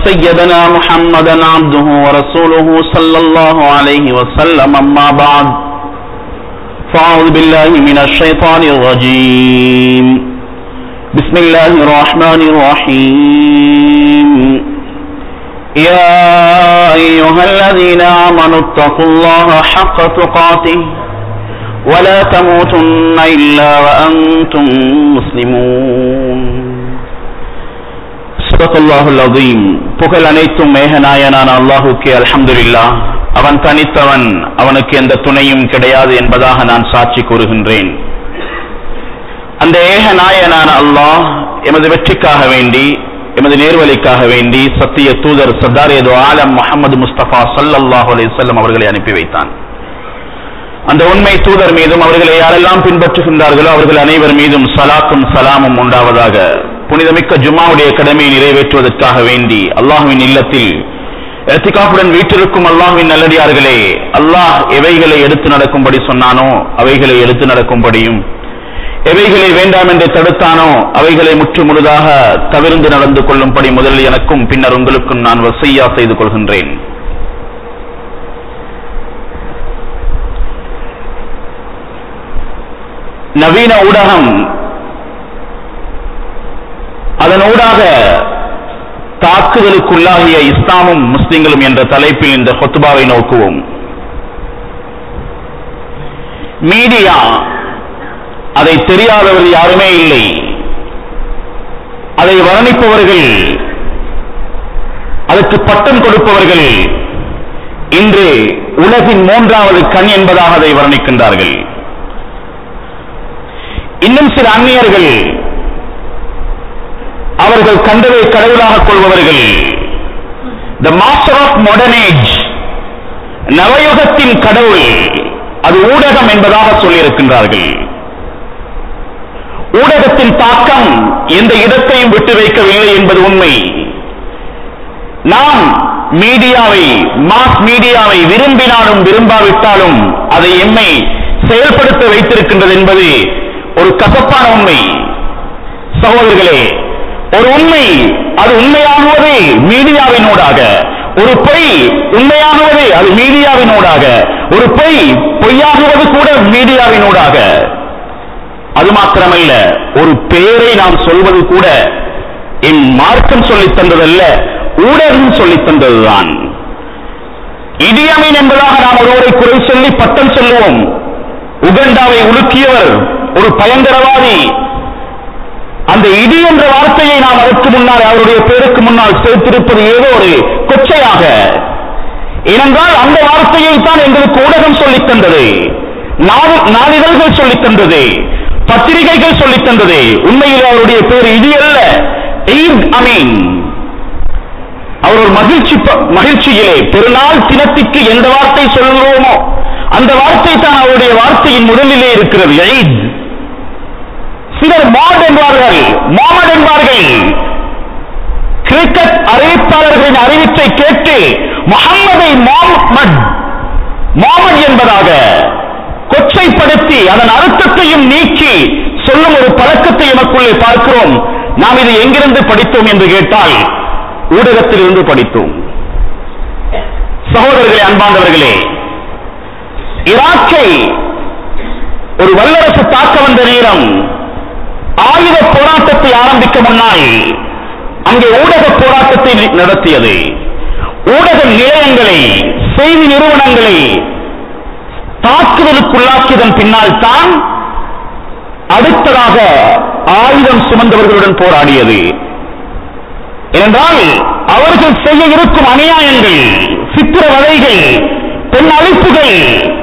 سيدنا محمدا عبده ورسوله صلى الله عليه وسلم أما بعد فأعوذ بالله من الشيطان الرجيم بسم الله الرحمن الرحيم يا أيها الذين آمنوا اتقوا الله حق تقاته ولا تموتن إلا وأنتم مسلمون. ஸதகல்லாஹுல் அஸீம். புகழ் அனைத்தும் மேகநாயனான அல்லாஹுக்கே அல்ஹம்துலில்லாஹ். அவன் தனித்தவன், அவனுக்கு எந்த துணையும் கிடையாது என்பதாக நான் சாட்சி கூறுகின்றேன். அந்த ஏகநாயனான அல்லாஹ் எமது வெற்றிக்காக வேண்டி, எமது நேர்வழிக்காக வேண்டி சத்திய தூதர் சர்தார் ஏதோ ஆலம் முஹம்மது முஸ்தபா ஸல்லல்லாஹு அலைஹி வஸல்லம் அவர்களை அனுப்பி வைத்தான். அந்த உண்மை தூதர் மீதும் அவர்களை யாரெல்லாம் பின்பற்றுகின்றார்களோ அவர்கள் அனைவர் மீதும் ஸலாத்தும் ஸலாமும் உண்டாவதாக. புனிதமிக்க ஜும்மாவுடைய கடமையை நிறைவேற்றுவதற்காக வேண்டி அல்லாஹ்வின் இல்லத்தில் இத்திகாஃபுடன் வீற்றிருக்கும் அல்லாஹ்வின் நல்லடியார்களே, அல்லாஹ் எவைகளை எடுத்து நடக்கும்படி சொன்னானோ அவைகளை எடுத்து நடக்கும்படியும், எவைகளை வேண்டாம் என்று தடுத்தானோ அவைகளை முற்று முழுதாக தவிர்ந்து நடந்து கொள்ளும்படி முதலில் எனக்கும் பின்னர் உங்களுக்கும் நான் வசிய்யா செய்து கொள்கின்றேன். நவீன ஊடகம், அதனூடாக தாக்குதலுக்குள்ளாகிய இஸ்லாமும் முஸ்லிம்களும் என்ற தலைப்பில் இந்த ஹுத்பாவை நோக்குவோம். மீடியா, அதை தெரியாதவர் யாருமே இல்லை. அதை வர்ணிப்பவர்கள், அதற்கு பட்டம் கொடுப்பவர்கள் இன்று உலகின் மூன்றாவது கண் என்பதாக அதை வர்ணிக்கின்றார்கள். இன்னும் சில அந்நியர்கள் அவர்கள் கண்டதை கடவுளாக கொள்பவர்கள், the master of modern age, நவயுகத்தின் கடவுள், அது ஊடகம் என்பதாக சொல்லியிருக்கின்றார்கள். ஊடகத்தின் தாக்கம் எந்த இடத்தையும் விட்டு வைக்கவில்லை என்பது உண்மை. நாம் மீடியாவை, மாஸ் மீடியாவை விரும்பினாலும் விரும்பாவிட்டாலும் அதை எம்மை செயல்படுத்த வைத்திருக்கின்றது என்பது ஒரு கசப்பான உண்மை. சகோதரர்களே, ஒரு உண்மை அது உண்மையாகுவது மீடியாவினூடாக, ஒரு பொய் உண்மையாகுவது அது மீடியாவினூடாக, ஒரு பொய் பொய்யாகுவது கூட மீடியாவினூடாக. அது மாத்திரமல்ல, ஒரு பெயரை நாம் சொல்வது கூட என் மார்க்கம் சொல்லித் தந்ததல்ல, ஊடகம் சொல்லித் தந்ததுதான். இடியமீன் என்பதாக நாம் ஒருவரை குறை சொல்லி பட்டம் சொல்லுவோம். உகண்டாவை உலுக்கியவர் ஒரு பயங்கரவாதி. அந்த இடி என்ற வார்த்தையை நாம் அதற்கு முன்னால், அவருடைய பேருக்கு முன்னால் சேர்த்திருப்பது ஏதோ ஒரு கொச்சையாக. ஏனென்றால் அந்த வார்த்தையை தான் எங்களுக்கு ஊடகம் சொல்லித் தந்தது, நாளிதழ்கள் சொல்லித் தந்தது, பத்திரிகைகள் சொல்லித் தந்தது. உண்மையில் அவருடைய பேர் இடி அல்ல, ஈத் அமீன். அவர் ஒரு மகிழ்ச்சியிலே பெருநாள் தினத்திற்கு எந்த வார்த்தை சொல்கிறோமோ அந்த வார்த்தை தான் அவருடைய வார்த்தையின் முதலிலே இருக்கிறது, ஈத். சிலர் மாட் என்பார்கள், முஹம்மது என்பார்கள். கிரிக்கெட் அறிவிப்பாளர்களின் அறிவிப்பை கேட்டு முஹம்மதை முஹம்மது என்பதாக கொச்சைப்படுத்தி அதன் அர்த்தத்தையும் நீக்கி சொல்லும் ஒரு பழக்கத்தை நமக்குள்ளே பார்க்கிறோம். நாம் இதை எங்கிருந்து படித்தோம் என்று கேட்டால் ஊடகத்திலிருந்து படித்தோம். சகோதரர்களே, அன்பாண்டவர்களே, ஈராக்கை ஒரு வல்லரசு தாக்க வந்த நேரம் ஆயுத போராட்டத்தை ஆரம்பிக்க முன்னால் அங்கே ஊடக போராட்டத்தை நடத்தியது. ஊடக நிலையங்களை, செய்தி நிறுவனங்களை தாக்குதலுக்குள்ளாக்கியதன் பின்னால் தான் அடுத்ததாக ஆயுதம் சுமந்தவர்களுடன் போராடியது. ஏனென்றால் அவர்கள் செய்ய இருக்கும் அநியாயங்கள், சித்திரவதைகள், பெண் அழிப்புகள்,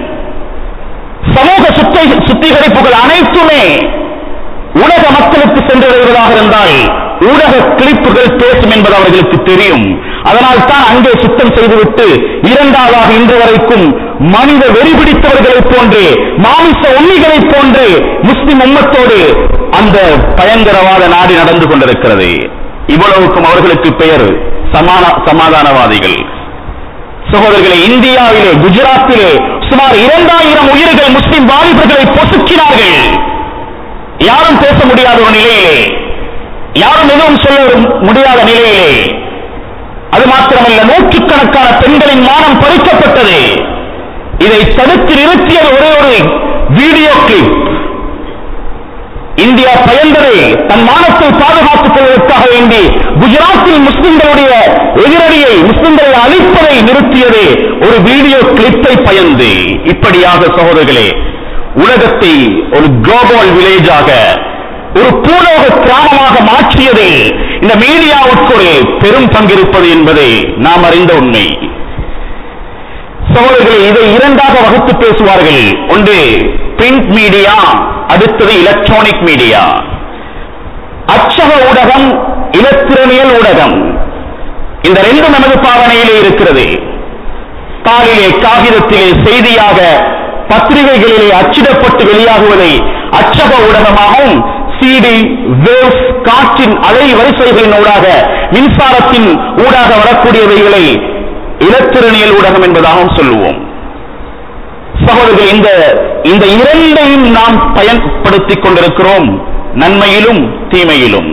சமூக சுத்திகரிப்புகள் அனைத்துமே உலக மக்களுக்கு சென்றடைவதாக இருந்தால் ஊடக கிளிப்புகள் பேசும் என்பது அவர்களுக்கு தெரியும். அதனால் தான் அங்கே சுத்தம் செய்துவிட்டு இரண்டாவதாக இன்று வரைக்கும் மனித வெறி பிடித்தவர்களைப் போன்று, மாமிச உண்ணிகளைப் போன்று முஸ்லிம் உம்மத்தோடு அந்த பயங்கரவாத நாடு நடந்து கொண்டிருக்கிறது. இவ்வளவுக்கும் அவர்களுக்கு பெயர் சமாதானவாதிகள். சகோதரர்களை, இந்தியாவிலே, குஜராத்திலே சுமார் 2000 உயிர்கள் முஸ்லிம் வாலிபர்களை பொசுக்கினார்கள். யாரும் பேச முடியாத ஒரு நிலையிலே, யாரும் எதுவும் சொல்ல முடியாத நிலையிலே மாத்திரமல்ல, நூற்றுக்கணக்கான பெண்களின் மானம் பறிக்கப்பட்டது. இதை தடுத்து நிறுத்தியது ஒரே ஒரு வீடியோ கிளிப். இந்தியா பயந்தது தன் மானத்தை பாதுகாத்துக் கொள்வதற்காக வேண்டி குஜராத்தில் முஸ்லிம்களுடைய எதிரடியை, முஸ்லிம்களை அழிப்பதை நிறுத்தியது ஒரு வீடியோ கிளிப்பை பயந்து. இப்படியாக சகோதரர்களே, உலகத்தை ஒரு குளோபல் வில்லேஜாக, ஒரு பூலோக கிராமமாக மாற்றியது இந்த மீடியாவுக்கு ஒரு பெரும் பங்கிருப்பது என்பதை நாம் அறிந்த உண்மை. சகோதரர்களே, இதை இரண்டாக வகுத்து பேசுவார்கள். ஒன்று பிரிண்ட் மீடியா, அடுத்தது எலக்ட்ரானிக் மீடியா. அச்சக ஊடகம், இலத்திரனியல் ஊடகம், இந்த ரெண்டும் நமது பாவனையிலே இருக்கிறது. தாளிலே, காகிதத்திலே, செய்தியாக பத்திரிகைகளிலே அச்சிடப்பட்டு வெளியாகுவதை அச்சக ஊடகமாகவும், சிடி, வேவ்ஸ், காற்றின் அலை வரிசைகளின் ஊடாக, மின்சாரத்தின் ஊடாக வரக்கூடியவைகளை இலத்திரனியல் ஊடகம் என்பதாகவும் சொல்லுவோம். சகோதரர்கள், இந்த இரண்டையும் நாம் பயன்படுத்திக் கொண்டிருக்கிறோம், நன்மையிலும் தீமையிலும்.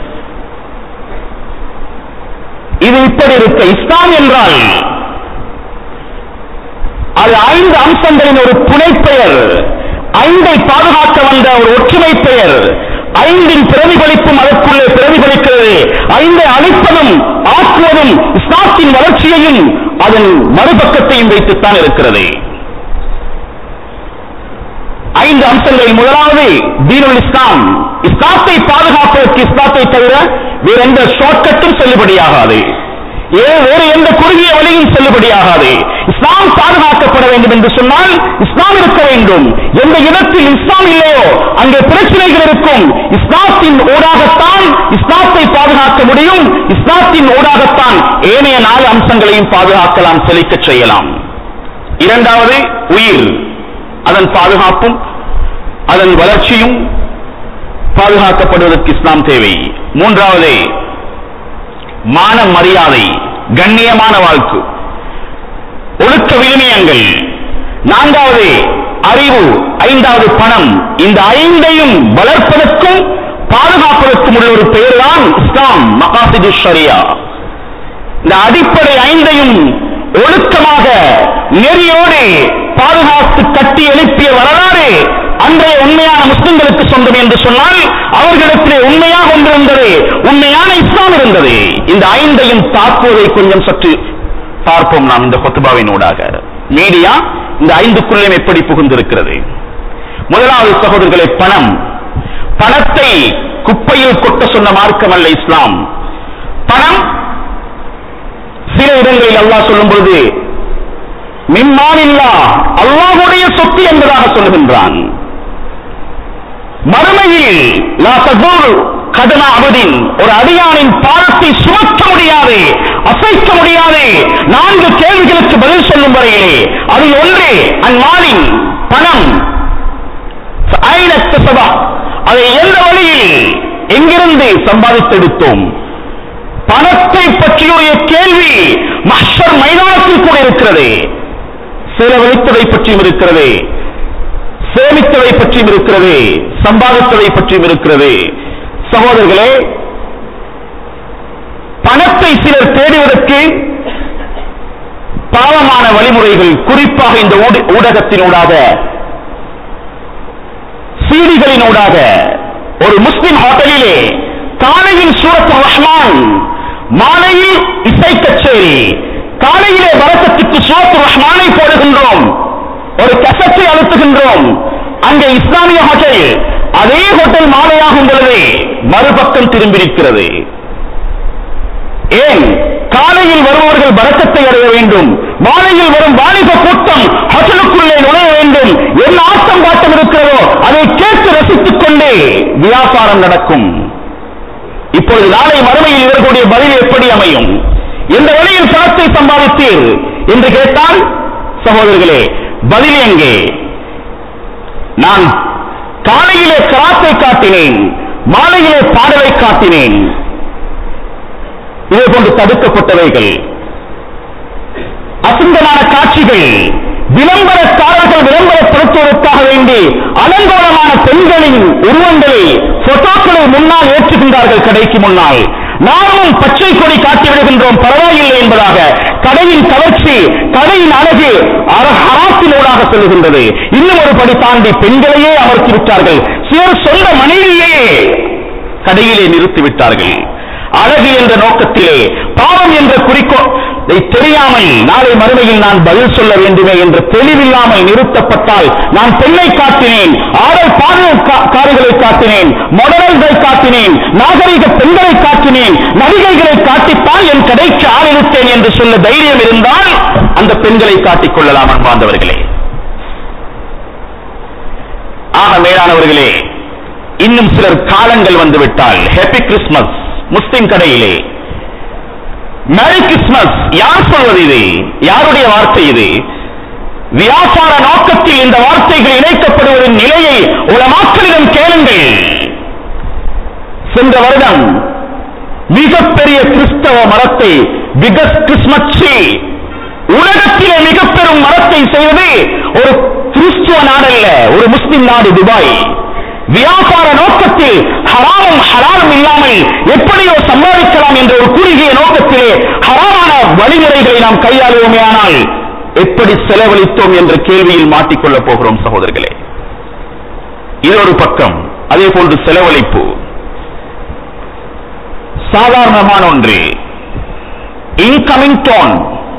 இது இப்படி இருக்க, இஸ்லாம் என்றால் அது 5 அம்சங்களின் ஒரு புனைப்பெயர், 5ஐ பாதுகாக்க வந்த ஒரு ஒற்றுமை பெயர். 5இன் பிரதிபலிப்பும் அதற்குள்ளே பிரதிபலிக்கிறது. 5ஐ அழிப்பதும் ஆக்குவதும் இஸ்லாத்தின் வளர்ச்சியையும் அதன் மறுபக்கத்தையும் வைத்துத்தான் இருக்கிறது. 5 அம்சங்களில் முதலாவது தீனுல் இஸ்லாம். இஸ்லாத்தை பாதுகாப்பதற்கு இஸ்லாத்தை தவிர வேற எந்த ஷார்ட்கட்டும் செல்லுபடியாகாது, வேறு எந்த குறுகிய வழியும் செல்லுபடியாகாது. இஸ்லாம் பாதுகாக்கப்பட வேண்டும் என்று சொன்னால் இஸ்லாம் இருக்க வேண்டும். எந்த இடத்தில் இஸ்லாம் இல்லையோ அங்கே பிரச்சனைகள் இருக்கும். இஸ்லாத்தின் ஊடாகத்தான் இஸ்லாத்தை பாதுகாக்க முடியும். இஸ்லாத்தின் ஊடாகத்தான் ஏனைய 4 அம்சங்களையும் பாதுகாக்கலாம், செழிக்கச் செய்யலாம். இரண்டாவது உயிர், அதன் பாதுகாப்பும் அதன் வளர்ச்சியும் பாதுகாக்கப்படுவதற்கு இஸ்லாம் தேவை. மூன்றாவது மான மரியாதை, கண்ணியமான வாழ்க்கை, ஒழுக்க விழுமியங்கள். நான்காவது அறிவு, 5வது பணம். இந்த 5ஐயும் வளர்ப்பதற்கும் பாதுகாப்பதற்கும் உள்ள ஒரு பெயர்தான் இஸ்லாம், மகாசிது ஷரியா. இந்த அடிப்படை 5ஐயும் ஒழுக்கமாக நெறியோடு பாதுகாத்து கட்டி எழுப்பிய வரலாறு அன்றைய உண்மையான முஸ்லிம்களுக்கு சொந்தம் என்று சொன்னால் அவர்களிடத்திலே உண்மையாக ஒன்றிருந்தது, உண்மையான இஸ்லாம் இருந்தது. இந்த 5ஐயும் தாக்குவதை கொஞ்சம் சற்று பார்ப்போம் நாம் இந்த குத்பாவின் ஊடாக. மீடியா இந்த 5க்குள்ளே எப்படி புகுந்திருக்கிறது. முதலாவது சகோதரர்களே, பணம். பணத்தை குப்பையில் கொட்ட சொன்ன மார்க்கம் அல்ல இஸ்லாம். பணம் சில இடங்களில் அல்லாஹ் சொல்லும் பொழுது மிம்மானில்லா, அல்லாஹ்வுடைய சொத்து என்பதாக சொல்லுகின்றான். மறுமையில் லா தஸூல் கதனா அபதின், ஒரு அடியானின் பாதத்தை சுமக்க முடியாது, அசைக்க முடியாது. 4 கேள்விகளுக்கு பதில் சொல்லும் வரையிலே அதில் ஒன்று அந்மாலின், பணம். அதை எந்த வழியில் எங்கிருந்து சம்பாதித்தெடுத்தோம்? பணத்தை பற்றிய கேள்வி மஹ்ஷர் மைதானத்தில் கூட இருக்கிறது. செலவழித்ததை பற்றியும் இருக்கிறது, சேமித்ததை பற்றியும் இருக்கிறது, சம்பாதித்ததை பற்றியும் இருக்கிறது. சகோதரர்களே, பணத்தை சிலர் தேடுவதற்கு பாவமான வழிமுறைகள், குறிப்பாக இந்த ஊடகத்தினூடாக, சீடிகளினூடாக. ஒரு முஸ்லிம் ஹோட்டலிலே காலையில் சூரத்துர் ரஹ்மான், மாலையில் இசை கச்சேரி. காலையிலே வரக்கத்துக்கு சூரத்துர் ரஹ்மானை போடுகின்றோம், ஒரு கசத்தை அழுத்துகின்றோம். அங்கே இஸ்லாமிய ஹோட்டல், அதே ஹோட்டல் மாலையாகும் பொழுது மறுபக்கம் திரும்பியிருக்கிறது. ஏன்? காலையில் வருபவர்கள் பரக்கத்தை அடைய வேண்டும், மாலையில் வரும் வாலிப கூட்டம் ஹோட்டலுக்குள்ளே நுழைய வேண்டும். என்ன ஆட்டம் பாட்டம் இருக்கிறதோ அதை கேட்டு ரசித்துக் கொண்டே வியாபாரம் நடக்கும். இப்பொழுது நாளை மறுமையில் இவர்களுடைய பதில் எப்படி அமையும்? எந்த வழியில் பணத்தை சம்பாதித்தீர் என்று கேட்டால் சகோதரர்களே, பதில் எங்கே? நான் காலையிலே கராத்தை காட்டினேன், மாலையிலே பாடலை காட்டினேன். இதே போன்று தடுக்கப்பட்டவைகள், அசிங்கமான காட்சிகள், விளம்பரக்காரர்கள் விளம்பரப்படுத்துவதற்காக வேண்டி அலங்கோலமான பெண்களின் உருவங்களை, போட்டோக்களை முன்னால் ஏற்றுகின்றார்கள் கடைக்கு முன்னால். நாமும் பச்சை கொடி காட்டி விடுகின்றோம், பரவாயில்லை என்பதாக. ஊடாக, கடையின் கவர்ச்சி, கடையின் அழகு ஹராத்தினூடாக செல்கின்றது. இன்னும் ஒரு படி தாண்டி பெண்களையே அமர்த்தி விட்டார்கள். சிலர் சொந்த மனைவியே கடையிலே நிறுத்திவிட்டார்கள். அழகு என்ற நோக்கத்திலே, பாவம் என்ற குறிக்கோளை தெரியாமல் நாளை மறுமையில் நான் பதில் சொல்ல வேண்டுமே என்ற தெளிவில்லாமல் நிறுத்தப்பட்டால், நான் பெண்ணை காட்டினேன், ஆடல் பாடல்காரிகளை காட்டினேன், மாடல்களை காட்டினேன், நாகரிக பெண்களை காட்டினேன், நடிகைகளை காட்டித்தான் என் கடைக்கு ஆளிருத்தேன் என்று சொல்ல தைரியம் இருந்தால் அந்த பெண்களை காட்டிக் கொள்ளலாம். அன்பார்ந்தவர்களே, ஆக மேலானவர்களே, இன்னும் சிலர் காலங்கள் வந்துவிட்டால் ஹேப்பி கிறிஸ்துமஸ் முஸ்லிம் கடையிலே, மேரி கிறிஸ்துமஸ் யார் சொல்வது? இது யாருடைய வார்த்தை? இது வியாபார நோக்கத்தில் இந்த வார்த்தைகள் இணைக்கப்படுவதன் நிலையை உலமாக்களிடம் கேளுங்கள். சென்ற வருடம் மிகப்பெரிய கிறிஸ்தவ மரத்தை, பிகஸ்ட் கிறிஸ்மஸ் ட்ரீ, உலகத்திலே மிக பெரும் மரத்தை செய்வது ஒரு கிறிஸ்துவ நாடல்ல, ஒரு முஸ்லிம் நாடு துபாய். வியாபார நோக்கத்தில் ஹராமும் ஹலாலும் இல்லாமல் எப்படியோ சம்பாதிக்கலாம் என்ற ஒரு குறுகிய நோக்கத்திலே ஹராமான வழிமுறைகளை நாம் கையாளுவோமே ஆனால் எப்படி செலவழித்தோம் என்ற கேள்வியில் மாட்டிக்கொள்ளப் போகிறோம் சகோதரர்களே. இது ஒரு பக்கம். அதே போன்று செலவழிப்பு சாதாரணமான ஒன்று. இன்கமிங் டோன்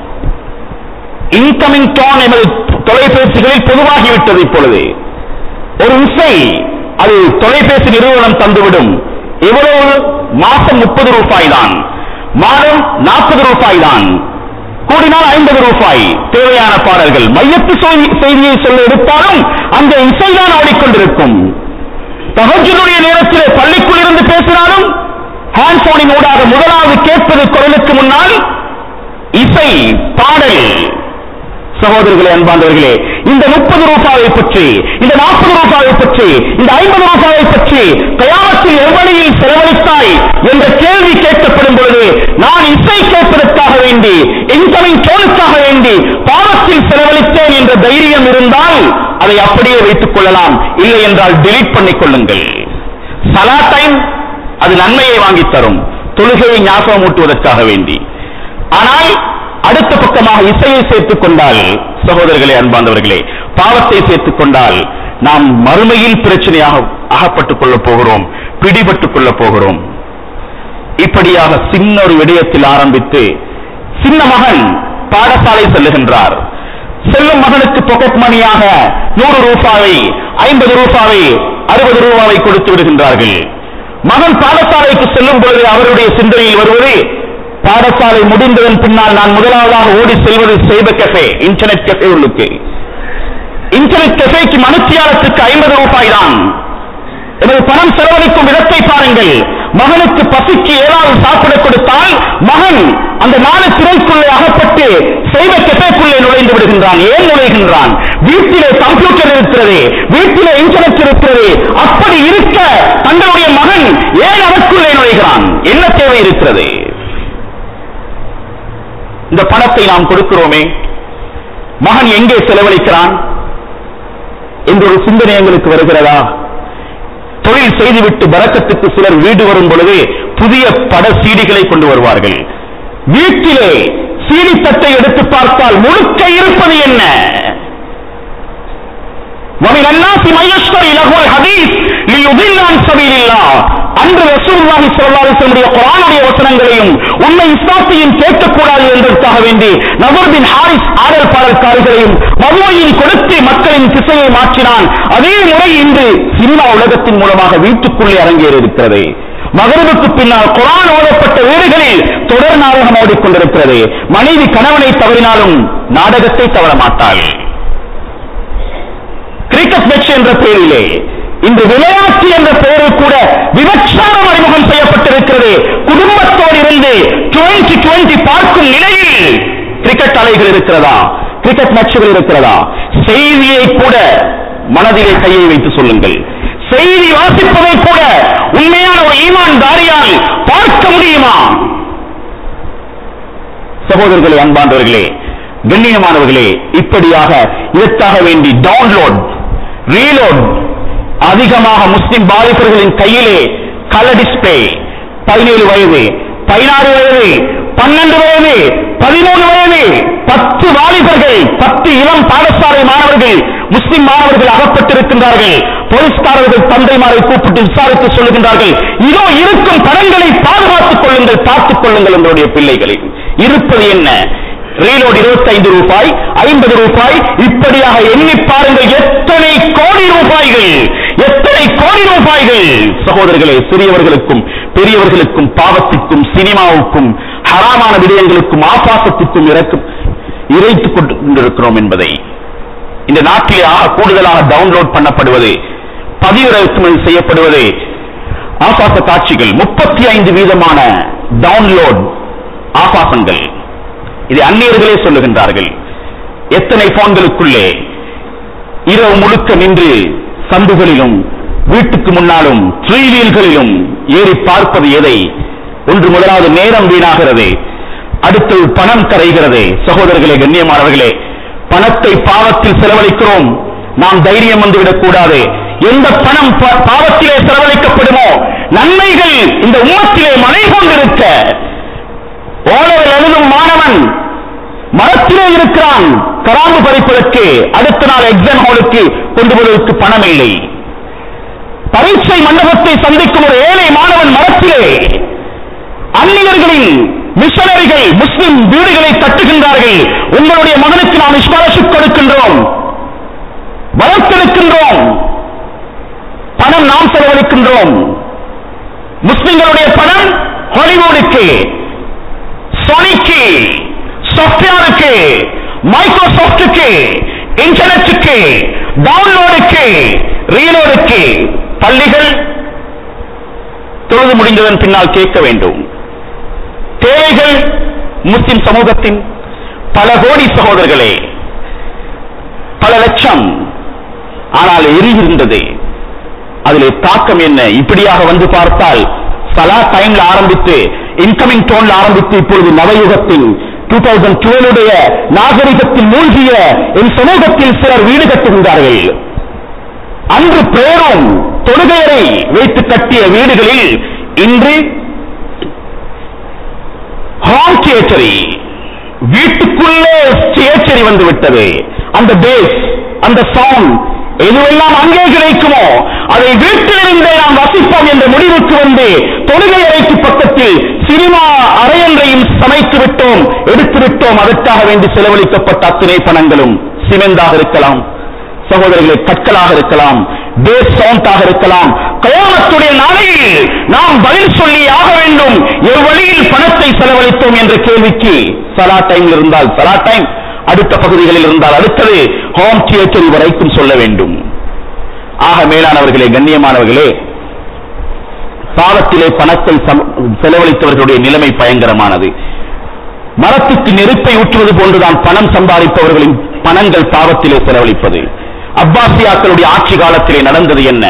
எமது தொலைபேசிகளில் பொதுவாகிவிட்டது. இப்பொழுது ஒரு இசை அது தொலைபேசி நிறுவனம் தந்துவிடும். எவ்வளவு? மாசம் 30 ரூபாய் தான், மாதம் 40 ரூபாய் தான், கூடினால் 50 ரூபாய். தேவையான பாடல்கள் மையத்து செய்தியை சொல்ல எடுத்தாலும் அந்த இசைதான் ஓடிக்கொண்டிருக்கும். தஹஜ்ஜுடைய நேரத்திலே பள்ளிக்குள் இருந்து பேசினாலும் ஹேண்ட்போனின் ஊடாக முதலாவது கேட்பது குரலுக்கு முன்னால் இசை பாடல். சகோதரர்களே, அன்பார்ந்தவர்களே, இந்த 30 ரூபாயை பற்றி, இந்த 40 ரூபாயை பற்றி, இந்த 50 ரூபாயை பற்றி கயாமத்தில் எவ்வளியில் செலவழித்தாய் என்ற கேள்வி கேட்கப்படும் பொழுது நான் இசை கேட்பதற்காக வேண்டி, இன்கமிங் டோனுக்காக வேண்டி பாவத்தில் செலவழித்தேன் என்ற தைரியம் இருந்தால் அதை அப்படியே வைத்துக் கொள்ளலாம். இல்லை என்றால் டெலீட் பண்ணிக் கொள்ளுங்கள். சலா டைம் அது நன்மையை வாங்கித் தரும், தொழுகையை ஞாபகம் ஊட்டுவதற்காக வேண்டி. ஆனால் அடுத்த பக்கமாக இசையை சேர்த்துக் கொண்டால், சகோதரர்களே, அன்பார்ந்தவர்களே, பாவத்தை சேர்த்துக் கொண்டால் நாம் மறுமையில் பிரச்சனையாக அகப்பட்டுக் கொள்ளப் போகிறோம், பிடிபட்டுக் கொள்ளப் போகிறோம். இப்படியாக சின்ன ஒரு விடயத்தில் ஆரம்பித்து, சின்ன மகன் பாடசாலை செல்லுகின்றார். செல்லும் மகனுக்கு பாக்கெட் மணியாக 100 ரூபாயை, 50 ரூபாயை, 60 ரூபாயை கொடுத்து விடுகின்றார்கள். மகன் பாடசாலைக்கு செல்லும் பொழுது அவருடைய சிந்தனையில் வருவது, பாடசாலை முடிந்ததன் பின்னால் நான் முதலாவதாக ஓடி செல்வது சைபர் கஃபே, இன்டர்நெட் கஃபே உள்ளுக்கு. இன்டர்நெட் கஃபேக்கு மணித்தியாலத்துக்கு 50 ரூபாய் தான். எனது பணம் செலவழிக்கும் விதத்தை பாருங்கள். மகனுக்கு பசிக்கு ஏதாவது சாப்பிட கொடுத்தால் மகன் அந்த 4 திரைக்குள்ளே அகப்பட்டு சைபர் கஃபேக்குள்ளே நுழைந்து விடுகின்றான். ஏன் நுழைகின்றான்? வீட்டிலே கம்ப்யூட்டர் இருக்கிறது, வீட்டிலே இன்டர்நெட் இருக்கிறது. அப்படி இருக்க தங்களுடைய மகன் ஏன் அதற்குள்ளே நுழைகிறான்? என்ன தேவை இருக்கிறது? இந்த பணத்தை நாம் கொடுக்கிறோமே, மகன் எங்கே செலவழிக்கிறான் என்ற ஒரு சிந்தனை எங்களுக்கு வருகிறதா? தொழில் செய்துவிட்டு பரக்கத்துக்கு சிலர் வீடு வரும் பொழுது புதிய பட சீடிகளை கொண்டு வருவார்கள். வீட்டிலே சீடி தட்டை எடுத்து பார்த்தால் முழுக்க இருப்பது என்ன? அன்று ரசூலுல்லாஹி ஸல்லல்லாஹு அலைஹி வஸல்லம் குர்ஆனுடைய வசனங்களையும் உண்மை இஸ்லாத்தையும் கேட்கக்கூடாது என்பதற்காக வேண்டி நஸர் பின் ஹாரிஸ் ஆடல் பாடல்காரர்களையும் மதுவையும் கொடுத்து மக்களின் திசையை மாற்றினான். அதே முறை இன்று சினிமா உலகத்தின் மூலமாக வீட்டுக்குள்ளே அரங்கேறி இருக்கிறது. மகரிபுக்கு பின்னால் குர்ஆன் ஓதப்பட்ட வீடுகளில் தொடர் நாடகம் ஓடிக்கொண்டிருக்கிறது. மனைவி கணவனை தவறினாலும் நாடகத்தை தவற மாட்டாள். கிரிக்கெட் மேட்ச் என்ற பெயரிலே இன்று விளையாட்டு என்ற பெயரில் கூட விபச்சாரம் அறிமுகம் செய்யப்பட்டிருக்கிறது. குடும்பத்தோடு இருந்து 2020 பார்க்கும் நிலையில் கிரிக்கெட் அலைகள் இருக்கிறதா? கிரிக்கெட் மேட்சுகள் இருக்கிறதா? செய்தியை கூட மனதிலே கையை வைத்து சொல்லுங்கள். செய்தி வாசிப்பதை கூட உண்மையான ஒரு ஈமான்தாரியால் பார்க்க முடியுமா? சகோதரர்களே, அன்பாண்டவர்களே, கண்ணியமானவர்களே, இப்படியாக இதற்காக வேண்டி டவுன்லோட் ரீலோட் அதிகமாக முஸ்லிம் பாதிப்பவர்களின் கையிலே கலர் டிஸ்பிளே 17 வயது, 16 வயது, 12 வயது, மாணவர்கள் 10 இளம் பாடசாலை மாணவர்கள் முஸ்லிம் மாணவர்கள் அகப்பட்டிருக்கின்றார்கள். போலீஸ்காரர்கள் தந்தைமாரை கூப்பிட்டு விசாரித்து சொல்லுகின்றார்கள், இதோ இருக்கும் பணங்களை பாதுகாத்துக் கொள்ளுங்கள், பார்த்துக் கொள்ளுங்கள் உங்களுடைய பிள்ளைகளை. இருப்பது என்ன? ரீலோட் 25 ரூபாய், 50 ரூபாய், இப்படியாக எண்ணி பாருங்கள். எத்தனை கோடி ரூபாய்கள், எத்தனை கோடி ரூபாய்கள். சகோதரர்களே, சிறியவர்களுக்கும் பெரியவர்களுக்கும் பாவத்திற்கும் சினிமாவுக்கும் ஹராமான விடயங்களுக்கும் ஆபாசத்திற்கும் இறைத்துக் கொண்டிருக்கிறோம் என்பதை இந்த நாட்டிலே கூடுதலாக டவுன்லோட் பண்ணப்படுவது, பதிவிறக்குமதி செய்யப்படுவது ஆபாச காட்சிகள். 35% டவுன்லோட் ஆபாசங்கள். இதை அந்நியர்களே சொல்லுகின்றார்கள். எத்தனை போன்களுக்குள்ளே இரவு முழுக்க நின்று சந்துகளிலும் வீட்டுக்கு முன்னாலும் ட்ரீவீல்களிலும் ஏறி பார்ப்பது எதை? ஒன்று முதலாவது நேரம் வீணாகிறது, அடுத்தது பணம் கரைகிறது. சகோதரர்களே, கண்ணியமானவர்களே, பணத்தை பாவத்தில் செலவழிக்கிறோம், நாம் தைரியம் வந்துவிடக் கூடாது. எந்த பணம் பாவத்திலே செலவழிக்கப்படுமோ நன்மைகள் இந்த உம்மத்திலே மழை கொண்டிருக்க, ஓலையில் எழுதும் மாணவன் மரத்திலே இருக்கிறான், கராம்பு பறிப்பதற்கு அடுத்த நாள் எக்ஸாம் ஹாலுக்கு கொண்டு வருவதற்கு பணம் இல்லை. பரீட்சை மண்டபத்தை சந்திக்கும் ஒரு ஏழை மாணவன் மரத்திலே. அந்நியர்களின் மிஷனரிகள் முஸ்லிம் வீடுகளை தட்டுகின்றார்கள். உங்களுடைய மகனுக்கு நாம் ஸ்காலர்ஷிப் கொடுக்கின்றோம், வளர்த்தெடுக்கின்றோம், பணம் நாம் செலவழிக்கின்றோம். முஸ்லிம்களுடைய பணம் ஹாலிவுட்டுக்கு, சோனிக்கு, சாஃப்ட்வேருக்கு, மைக்ரோசாப்டுக்கு, இன்டர்நெட்டுக்கு, டவுன்லோடுக்கு, ரீலோடுக்கு. பள்ளிகள் தொழுது முடிந்ததன் பின்னால் கேட்க வேண்டும். தேவைகள் முஸ்லிம் சமூகத்தின் பல கோடி சகோதரர்களே, பல லட்சம். ஆனால் எரிகின்றது. அதிலே தாக்கம் என்ன? இப்படியாக வந்து பார்த்தால் சலா டைம்ல ஆரம்பித்து இன்கமிங் டோன்ல ஆரம்பித்து இப்பொழுது நவயுகத்தில் 2012 நாகரிகத்தில் மூழ்கிய என் சமூகத்தில் சிலர் வீடு கட்டுகின்றார்கள். அன்று பிரேரம் தொழுகையரை வைத்து கட்டிய வீடுகளில் இன்று ஹோம் தியேட்டரி, வீட்டுக்குள்ளே தியேட்டரி வந்து விட்டது. அந்த பேஸ், அந்த சவுண்ட் எதுவெல்லாம் அங்கே கிடைக்குமோ அதை வீட்டிலிருந்தே நாம் வசிப்போம் என்ற முடிவுக்கு வந்து தொழுகை அறைக்கு பக்கத்தில் சினிமா அறையொன்றையும் சமைத்து விட்டோம், எடுத்து விட்டோம். அதற்காக வேண்டி செலவழிக்கப்பட்ட அத்தனை பணங்களும் சிமெண்டாக இருக்கலாம், சகோதரர்களே, கற்களாக இருக்கலாம், பேஸ் சவுண்டாக இருக்கலாம். கயாமத்துடைய நாளையில் நாம் பதில் சொல்லி ஆக வேண்டும், எவ்வழியில் பணத்தை செலவழித்தோம் என்ற கேள்விக்கு. சலா டைம் இருந்தால் சலா டைம், அடுத்த பகுதிகளில் இருந்தால் அடுத்தது, ஹோம் தியேட்டர் வரைக்கும் சொல்ல வேண்டும். ஆக மேலானவர்களே, கண்ணியமானவர்களே, பாவத்திலே பணத்தை செலவழித்தவர்களுடைய நிலைமை பயங்கரமானது. மரத்துக்கு நெருப்பை ஊற்றுவது போன்றுதான் பணம் சம்பாதிப்பவர்களின் பணங்கள் பாவத்திலே செலவழிப்பது. அப்பாசியாக்களுடைய ஆட்சி காலத்திலே நடந்தது என்ன?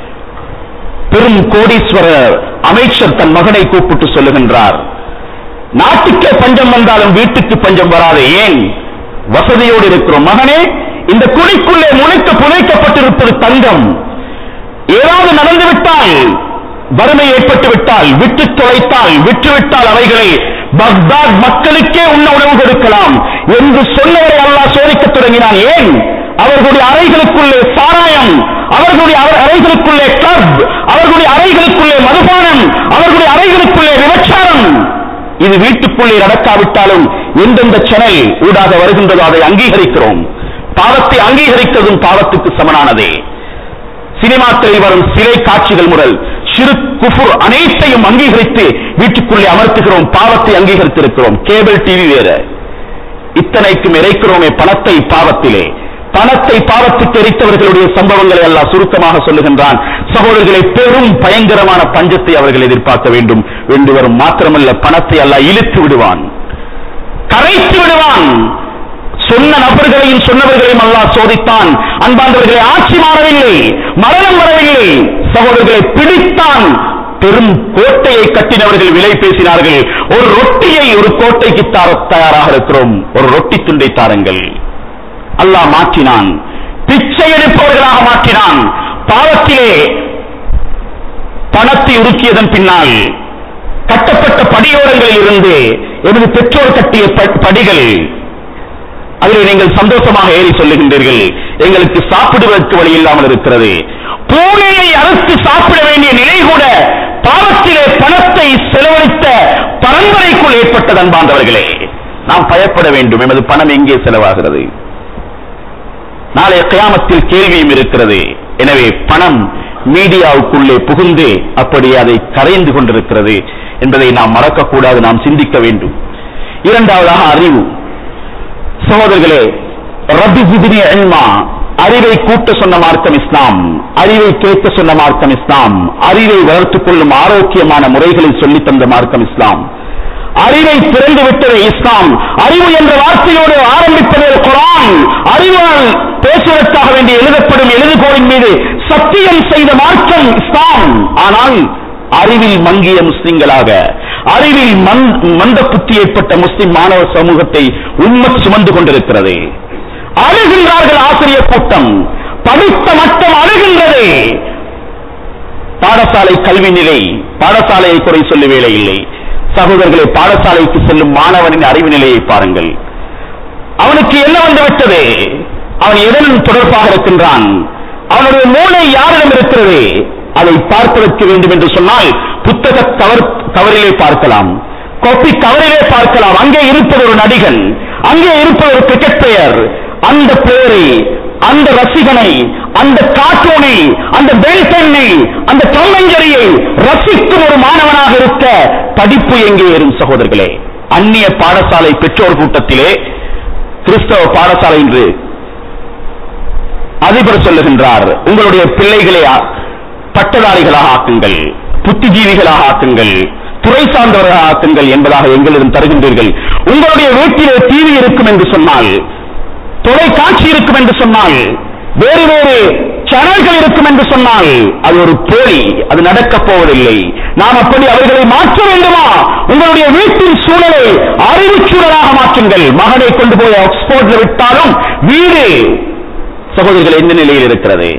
பெரும் கோடீஸ்வரர் அமைச்சர் தன் மகனை கூப்பிட்டு சொல்லுகின்றார், நாட்டுக்கே பஞ்சம் வந்தாலும் வீட்டுக்கு பஞ்சம் வராது. ஏன்? வசதியோடு இருக்கிறோம். மகனே, இந்த குழிக்குள்ளே முளைத்து புதைக்கப்பட்டிருப்பது தங்கம். ஏதாவது நடந்துவிட்டால், வறுமை ஏற்பட்டு விட்டால், விட்டு தொலைத்தால், விட்டுவிட்டால் அவைகளை பக்தாத் மக்களுக்கே உண்ண உணவு கொடுக்கலாம் என்று சொன்னவரை அல்லாஹ் சோதிக்க தொடங்கினான். ஏன்? அவர்களுடைய அறைகளுக்குள்ளே சாராயம், அவர்களுடைய அறைகளுக்குள்ளே கிளப், அவர்களுடைய அறைகளுக்குள்ளே மதுபானம், அவர்களுடைய அறைகளுக்குள்ளே விபச்சாரம். இது வீட்டுக்குள்ளே நடக்காவிட்டாலும் எந்தெந்த சேனல் ஊடாக வருகின்றதோ அதை அங்கீகரிக்கிறோம். பாவத்தை அங்கீகரிக்கிறதும் பாவத்துக்கு சமனானதே. சினிமாக்களில் வரும் சிலை காட்சிகள் முதல் ஷிர்க், குஃபுர் அனைத்தையும் அங்கீகரித்து வீட்டுக்குள்ளே அமர்த்துகிறோம். பாவத்தை அங்கீகரித்திருக்கிறோம். கேபிள் டிவி வேற. இத்தனைக்கும் இறைக்கிறோமே பணத்தை பாவத்திலே. பணத்தை பாவத்துக்கு எரித்தவர்களுடைய சம்பவங்களை அல்லாஹ் சுருக்கமாக சொல்லுகின்றான். சகோதரர்களை, பெரும் பயங்கரமான பஞ்சத்தை அவர்கள் எதிர்பார்க்க வேண்டும் என்று வரும். மாத்திரமல்ல, பணத்தை அல்லாஹ் இழுத்து விடுவான், கரைத்து விடுவான். சொன்ன நபர்களையும் சொன்னவர்களையும் அல்லாஹ் சோதித்தான். அன்பார்ந்தவர்களை, ஆட்சி மாறவில்லை, மரணம் வரவில்லை. சகோதரர்களை பிடித்தான். பெரும் கோட்டையை கட்டினவர்கள் விலை பேசினார்கள். ஒரு ரொட்டியை ஒரு கோட்டைக்கு தயாராக இருக்கிறோம், ஒரு ரொட்டி துண்டை தாருங்கள். அல்லாஹ் மாற்றினான், பிச்சை எடுப்பவர்களாக மாற்றினான். பாவத்திலே பணத்தை உருக்கியதன் பின்னால் கட்டப்பட்ட படியோரங்களில் இருந்து எனது பெற்றோர் கட்டிய படிகள் அதிலே நீங்கள் சந்தோஷமாக ஏறி சொல்லுகின்றீர்கள், எங்களுக்கு சாப்பிடுவதற்கு வழி இல்லாமல் இருக்கிறது. பூனையை அறுத்து சாப்பிட வேண்டிய நிலை கூட பாவத்திலே பணத்தை செலவழித்த பரம்பரைக்குள் ஏற்பட்டது. அன்பார்ந்தவர்களே, நாம் பயப்பட வேண்டும். எமது பணம் எங்கே செலவாகிறது? நாளைய கியாமத்தில் கேள்வியும் இருக்கிறது. எனவே பணம் மீடியாவுக்குள்ளே புகுந்து அப்படி அதை கரைந்து கொண்டிருக்கிறது என்பதை நாம் மறக்கக்கூடாது, நாம் சிந்திக்க வேண்டும். இரண்டாவதாக அறிவு. சகோதரர்களே, ரப்பி ஜித்னி இல்மா, அறிவை கூட்ட சொன்ன மார்க்கம் இஸ்லாம், அறிவை கேட்க சொன்ன மார்க்கம் இஸ்லாம், அறிவை வளர்த்துக் கொள்ளும் ஆரோக்கியமான முறைகளில் சொல்லித் தந்த மார்க்கம் இஸ்லாம், அறிவை திறந்து விட்டது இஸ்லாம். அறிவு என்ற வார்த்தையோடு ஆரம்பிப்பது குர்ஆன். அறிவால் பேசுவதற்காக வேண்டி எழுதப்படும் எழுதுகோலின் மீது சத்தியம் செய்த மார்க்கம் இஸ்லாம். ஆனால் அறிவில் மங்கிய முஸ்லிம்களாக, அறிவில் மந்த புத்தி ஏற்பட்ட முஸ்லிம் மாணவ சமூகத்தை உம்மத் சுமந்து கொண்டிருக்கிறது. அழுகின்றார்கள் ஆசிரியர் கூட்டம், படித்த மட்டம் அழுகின்றது. பாடசாலை கல்வி நிலை, பாடசாலையை குறை சொல்ல வேலை இல்லை. சகோதரர்களை, பாடசாலைக்கு செல்லும் மாணவனின் அறிவு நிலையை பாருங்கள். அவனுக்கு என்ன வந்துவிட்டது? அவன் எதனும் தொடர்பாக இருக்கின்றான்? அவனுடைய மூளை யாரிடம் இருக்கிறது? அதை பார்ப்பதற்கு வேண்டும் என்று சொன்னால் புத்தக கவரிலே பார்க்கலாம், காப்பி கவரிலே பார்க்கலாம். அங்கே இருப்பது ஒரு நடிகன், அங்கே இருப்பது ஒரு கிரிக்கெட் பிளேயர். அந்த பிளேயரை, அந்த ரசிகனை, அந்த கார்ட்டூனை, அந்த பெல்டென்னை, அந்த கலைஞரையை ரசிக்கும் ஒரு மாணவனாக இருக்க படிப்பு எங்கே ஏறும்? சகோதரர்களே, அந்நிய பாடசாலை பெற்றோர் கூட்டத்திலே கிறிஸ்தவ பாடசாலை என்று அதிபர் சொல்லுகின்றார், உங்களுடைய பிள்ளைகளை பட்டதாரிகளாக ஆக்குங்கள், புத்திஜீவிகளாக ஆக்குங்கள், துறை சார்ந்தவர்களாக ஆக்குங்கள் என்பதாக எங்களிடம் தருகின்றீர்கள். உங்களுடைய வீட்டிலே டிவி இருக்கும் என்று சொன்னால், தொலைக்காட்சி இருக்கும் என்று சொன்னால், வேறு வேறு சேனல்கள் இருக்கும் என்று சொன்னால் அது ஒரு போலி, அது நடக்கப் போவதில்லை. நாம் அப்படி அவர்களை மாற்ற வேண்டுமா? உங்களுடைய வீட்டின் சூழலை அறிவு சூழலாக மாற்றுங்கள். மகனை கொண்டு போய் ஆக்ஸ்போர்ட்ல விட்டாலும் வீடு சகோதரர்கள் எந்த நிலையில் இருக்கிறது?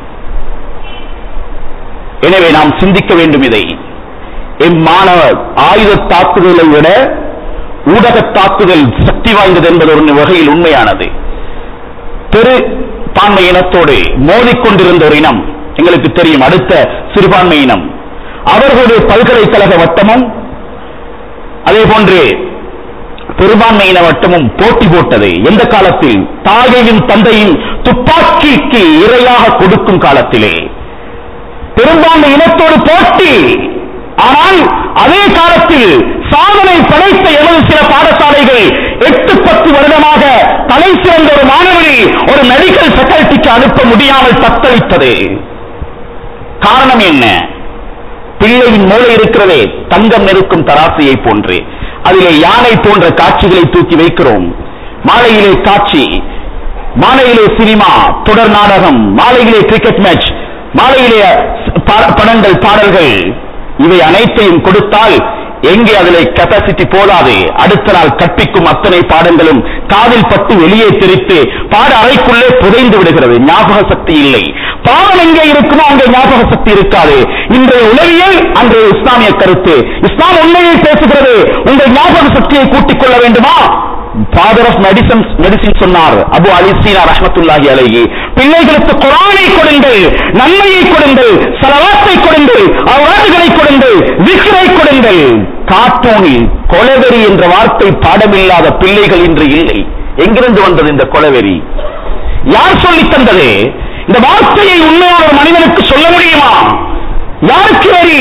எனவே நாம் சிந்திக்க வேண்டும். இதை மாணவர் ஆயுத தாக்குதலை விட ஊடக தாக்குதல் சக்தி வாய்ந்தது என்பது ஒரு வகையில் உண்மையானது. பெரும்பான்மை இனத்தோடு மோதிக்கொண்டிருந்த ஒரு இனம் எங்களுக்கு தெரியும், அடுத்த சிறுபான்மை இனம். அவர்களுடைய பல்கலைக்கழக வட்டமும் அதே போன்று பெரும்பான்மை இன வட்டமும் போட்டி போட்டது. எந்த காலத்தில்? தாயையும் தந்தையும் துப்பாக்கிக்கு இரையாக கொடுக்கும் காலத்திலே பெரும்பான்மை இனத்தோடு போட்டி. ஆனால் அதே காலத்தில் சாதனை படைத்த எமது சில பாடசாலைகள் 8-10 வருடமாக தலை சிறந்த ஒரு மாணவனை ஒரு மெடிக்கல் ஃபேக்கல்டிக்கு அனுப்ப முடியாமல் தத்தளித்தது. காரணம் என்ன? பிள்ளையின் மூளை இருக்கிறதே தங்கம் நெருக்கும் தராசையை போன்று, அதிலே யானை போன்ற காட்சிகளை தூக்கி வைக்கிறோம். மாலையிலே காட்சி, மாலையிலே சினிமா, தொடர் நாடகம், மாலையிலே கிரிக்கெட் மேட்ச், மாலையிலே படங்கள், பாடல்கள், இவை அனைத்தையும் கொடுத்தால் எங்கே அதிலே கெப்பாசிட்டி போதாது. அடுத்த நாள் கற்பிக்கும் அத்தனை பாடங்களும் காதில் பட்டு வெளியே தெரித்து பாட அறைக்குள்ளே புதைந்து விடுகிறது. ஞாபக சக்தி இல்லை. பாடம் எங்கே இருக்குமோ அங்கே ஞாபக சக்தி இருக்காது. இன்றைய உளவியல், அன்றைய இஸ்லாமிய கருத்து. இஸ்லாம் உண்மையை பேசுகிறது. உங்கள் ஞாபக சக்தியை கூட்டிக் கொள்ள வேண்டுமா? ஃபாதர் ஆஃப் மெடிசின் சொன்னார் அபு அலி சீனா ரஹ்மத்துல்லாஹி அலைஹி, பிள்ளைகளுக்கு குர்ஆனை கொடுங்கள், நன்மையை கொடுங்கள், ஸலவாத்தை கொடுங்கள், அவ்வாதுகளை கொடுங்கள், விக்ரை கொடுங்கள். கார்ட்டூனில் கொலவெறி என்ற வார்த்தை பாடமில்லாத பிள்ளைகள் இன்று இல்லை. எங்கிருந்து வந்தது இந்த கொலவெறி? யார் சொல்லித் தந்தது? இந்த வார்த்தையை உண்மையான ஒரு மனிதனுக்கு சொல்ல முடியுமா? யாருக்கு வெறி?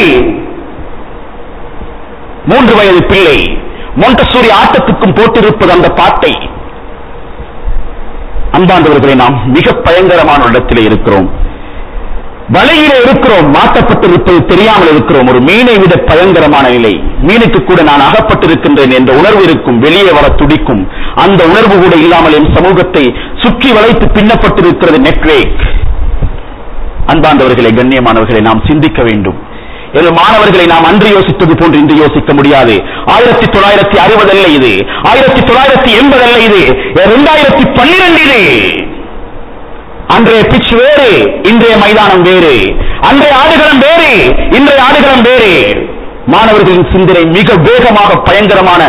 3 வயது பிள்ளை மொண்டசூரி ஆட்டத்துக்கும் போட்டிருப்பது அந்த பாட்டை. அன்பாண்டவர்களை, நாம் மிக பயங்கரமான இடத்திலே இருக்கிறோம். வலையிலே இருக்கிறோம், மாற்றப்பட்டிருப்பது தெரியாமல் இருக்கிறோம். ஒரு மீனை விட பயங்கரமான நிலை. மீனுக்கு கூட நான் அகப்பட்டிருக்கின்றேன் என்ற உணர்வு இருக்கும், வெளியே வர துடிக்கும். அந்த உணர்வு கூட இல்லாமல் என் சமூகத்தை சுற்றி வளைத்து பின்னப்பட்டிருக்கிறது நெட்வொர்க். அன்பாண்டவர்களை, கண்ணியமானவர்களை, நாம் சிந்திக்க வேண்டும். மாணவர்களை நாம் அன்று யோசித்தது போன்று இன்று யோசிக்க முடியாது. 1960 அல்ல இது, 1980 அல்ல இது, 2012 இது. அன்றைய பிட்ச் வேறு, இன்றைய மைதானம் வேறு. அன்றைய ஆடுகளம் வேறு, இன்றைய ஆடுகளம் வேறு. மாணவர்களின் சிந்தனை மிக வேகமாக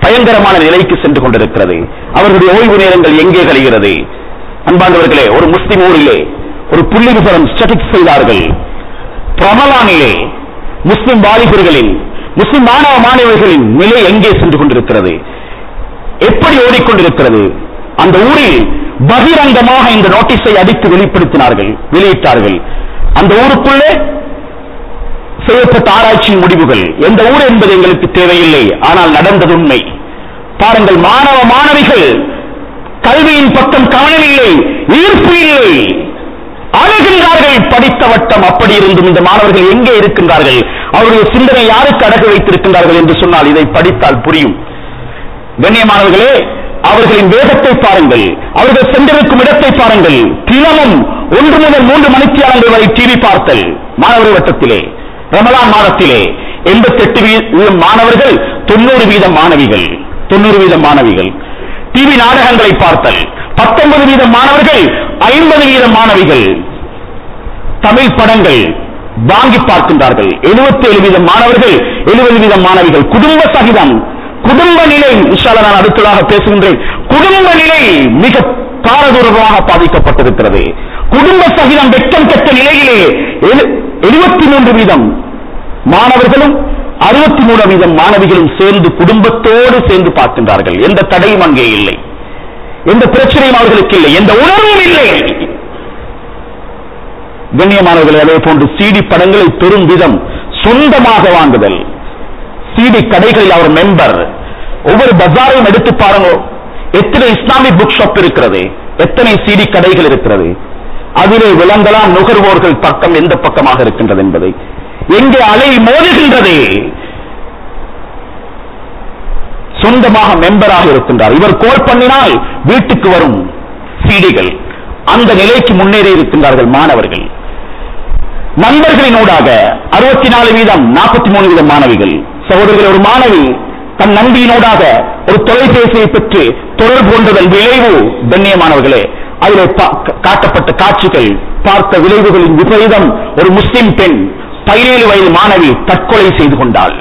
பயங்கரமான நிலைக்கு சென்று கொண்டிருக்கிறது. அவர்களுடைய ஓய்வு நேரங்கள் எங்கே கழிகிறது? அன்பாண்டவர்களே, ஒரு முஸ்லிம் ஊரிலே ஒரு புள்ளி விவரம் ஸ்டாட்டிஸ்டிக்ஸ் செய்தார்கள். ரமலானிலே முஸ்லிம் வாலிபர்களின், முஸ்லிம் மாணவ மாணவர்களின் நிலை எங்கே சென்று கொண்டிருக்கிறது, எப்படி ஓடிக்கொண்டிருக்கிறது? அந்த ஊரில் பகிரங்கமாக இந்த நோட்டீஸை அடித்து வெளியிட்டார்கள். அந்த ஊருக்குள்ளே செய்யப்பட்ட ஆராய்ச்சியின் முடிவுகள், எந்த ஊர் என்பது எங்களுக்கு தேவையில்லை, ஆனால் நடந்தது உண்மை. பாருங்கள், மாணவ மாணவிகள் கல்வியின் பக்கம் கவனம் இல்லை, ஈர்ப்பு இல்லை, அழகின்றார்கள். படித்த வட்டம் அப்படி இருந்தும் இந்த மாணவர்கள் எங்கே இருக்கின்றார்கள்? அவருடைய சிந்தனை யாருக்கு அடகு வைத்திருக்கின்றார்கள் என்று சொன்னால் இதை படித்தால் புரியும். கண்ணியமானவர்களே, அவர்களின் வேகத்தை பாருங்கள், அவர்கள் சென்றிருக்கும் இடத்தை பாருங்கள். தினமும் 1 முதல் 3 மணித்தியாலங்கள் வரை டிவி பார்த்தல். மாணவர் வட்டத்திலே ரமலான் மாதத்திலே 88% மாணவர்கள், 90% மாணவிகள். 90% மாணவிகள் டிவி நாடகங்களை பார்த்தல். 19% மாணவர்கள், 50% மாணவிகள் தமிழ் படங்கள் வாங்கி பார்க்கின்றார்கள். 77% மாணவர்கள், 70% மாணவிகள் குடும்ப சகிதம். குடும்ப நிலை இன்ஷா அல்லாஹ் நான் அடுத்ததாக பேசுகின்றேன். குடும்ப நிலை மிக பாரதூரமாக பாதிக்கப்பட்டிருக்கிறது. குடும்ப சகிதம் வெட்கம் கெட்ட நிலையிலே 73% மாணவர்களும் 63% மாணவிகளும் சேர்ந்து குடும்பத்தோடு சேர்ந்து பார்க்கின்றார்கள். எந்த தடையும் அங்கே இல்லை, எந்த பிரச்சனையும் அவர்களுக்கு இல்லை, எந்த உணர்வும் இல்லை. கண்ணியமானவர்கள், அதே போன்று சிடி படங்களை பெரும் விதம் சொந்தமாக வாங்குதல். சிடி கடைகளில் அவர் மெம்பர். ஒவ்வொரு பஜாரையும் எடுத்து பாருங்க, எத்தனை இஸ்லாமிக் புக் ஷாப் இருக்கிறது, எத்தனை சிடி கடைகள் இருக்கிறது. அதிலே விளங்கலாம் நுகர்வோர்கள் பக்கம் எந்த பக்கமாக இருக்கின்றது என்பதை. எங்கே அலை மோதுகின்றது? சொந்தமாக மெம்பராக இருக்கின்றார். இவர் கோல் பண்ணினால் வீட்டுக்கு வரும் சிடிகள். அந்த நிலைக்கு முன்னேறி இருக்கின்றார்கள் மாணவர்கள். நண்பர்களினூடாக 64%, 43% மாணவிகள். சகோதரர்கள், ஒரு மாணவி தன் நண்பியினூடாக ஒரு தொலைபேசியை பெற்று தொடர்பு கொண்டதன் விளைவு, கண்ணியமானவர்களே, அதில் காட்டப்பட்ட காட்சிகள், பார்த்த விளைவுகளின் விபரீதம். ஒரு முஸ்லிம் பெண் 17 வயது மாணவி தற்கொலை செய்து கொண்டாள்.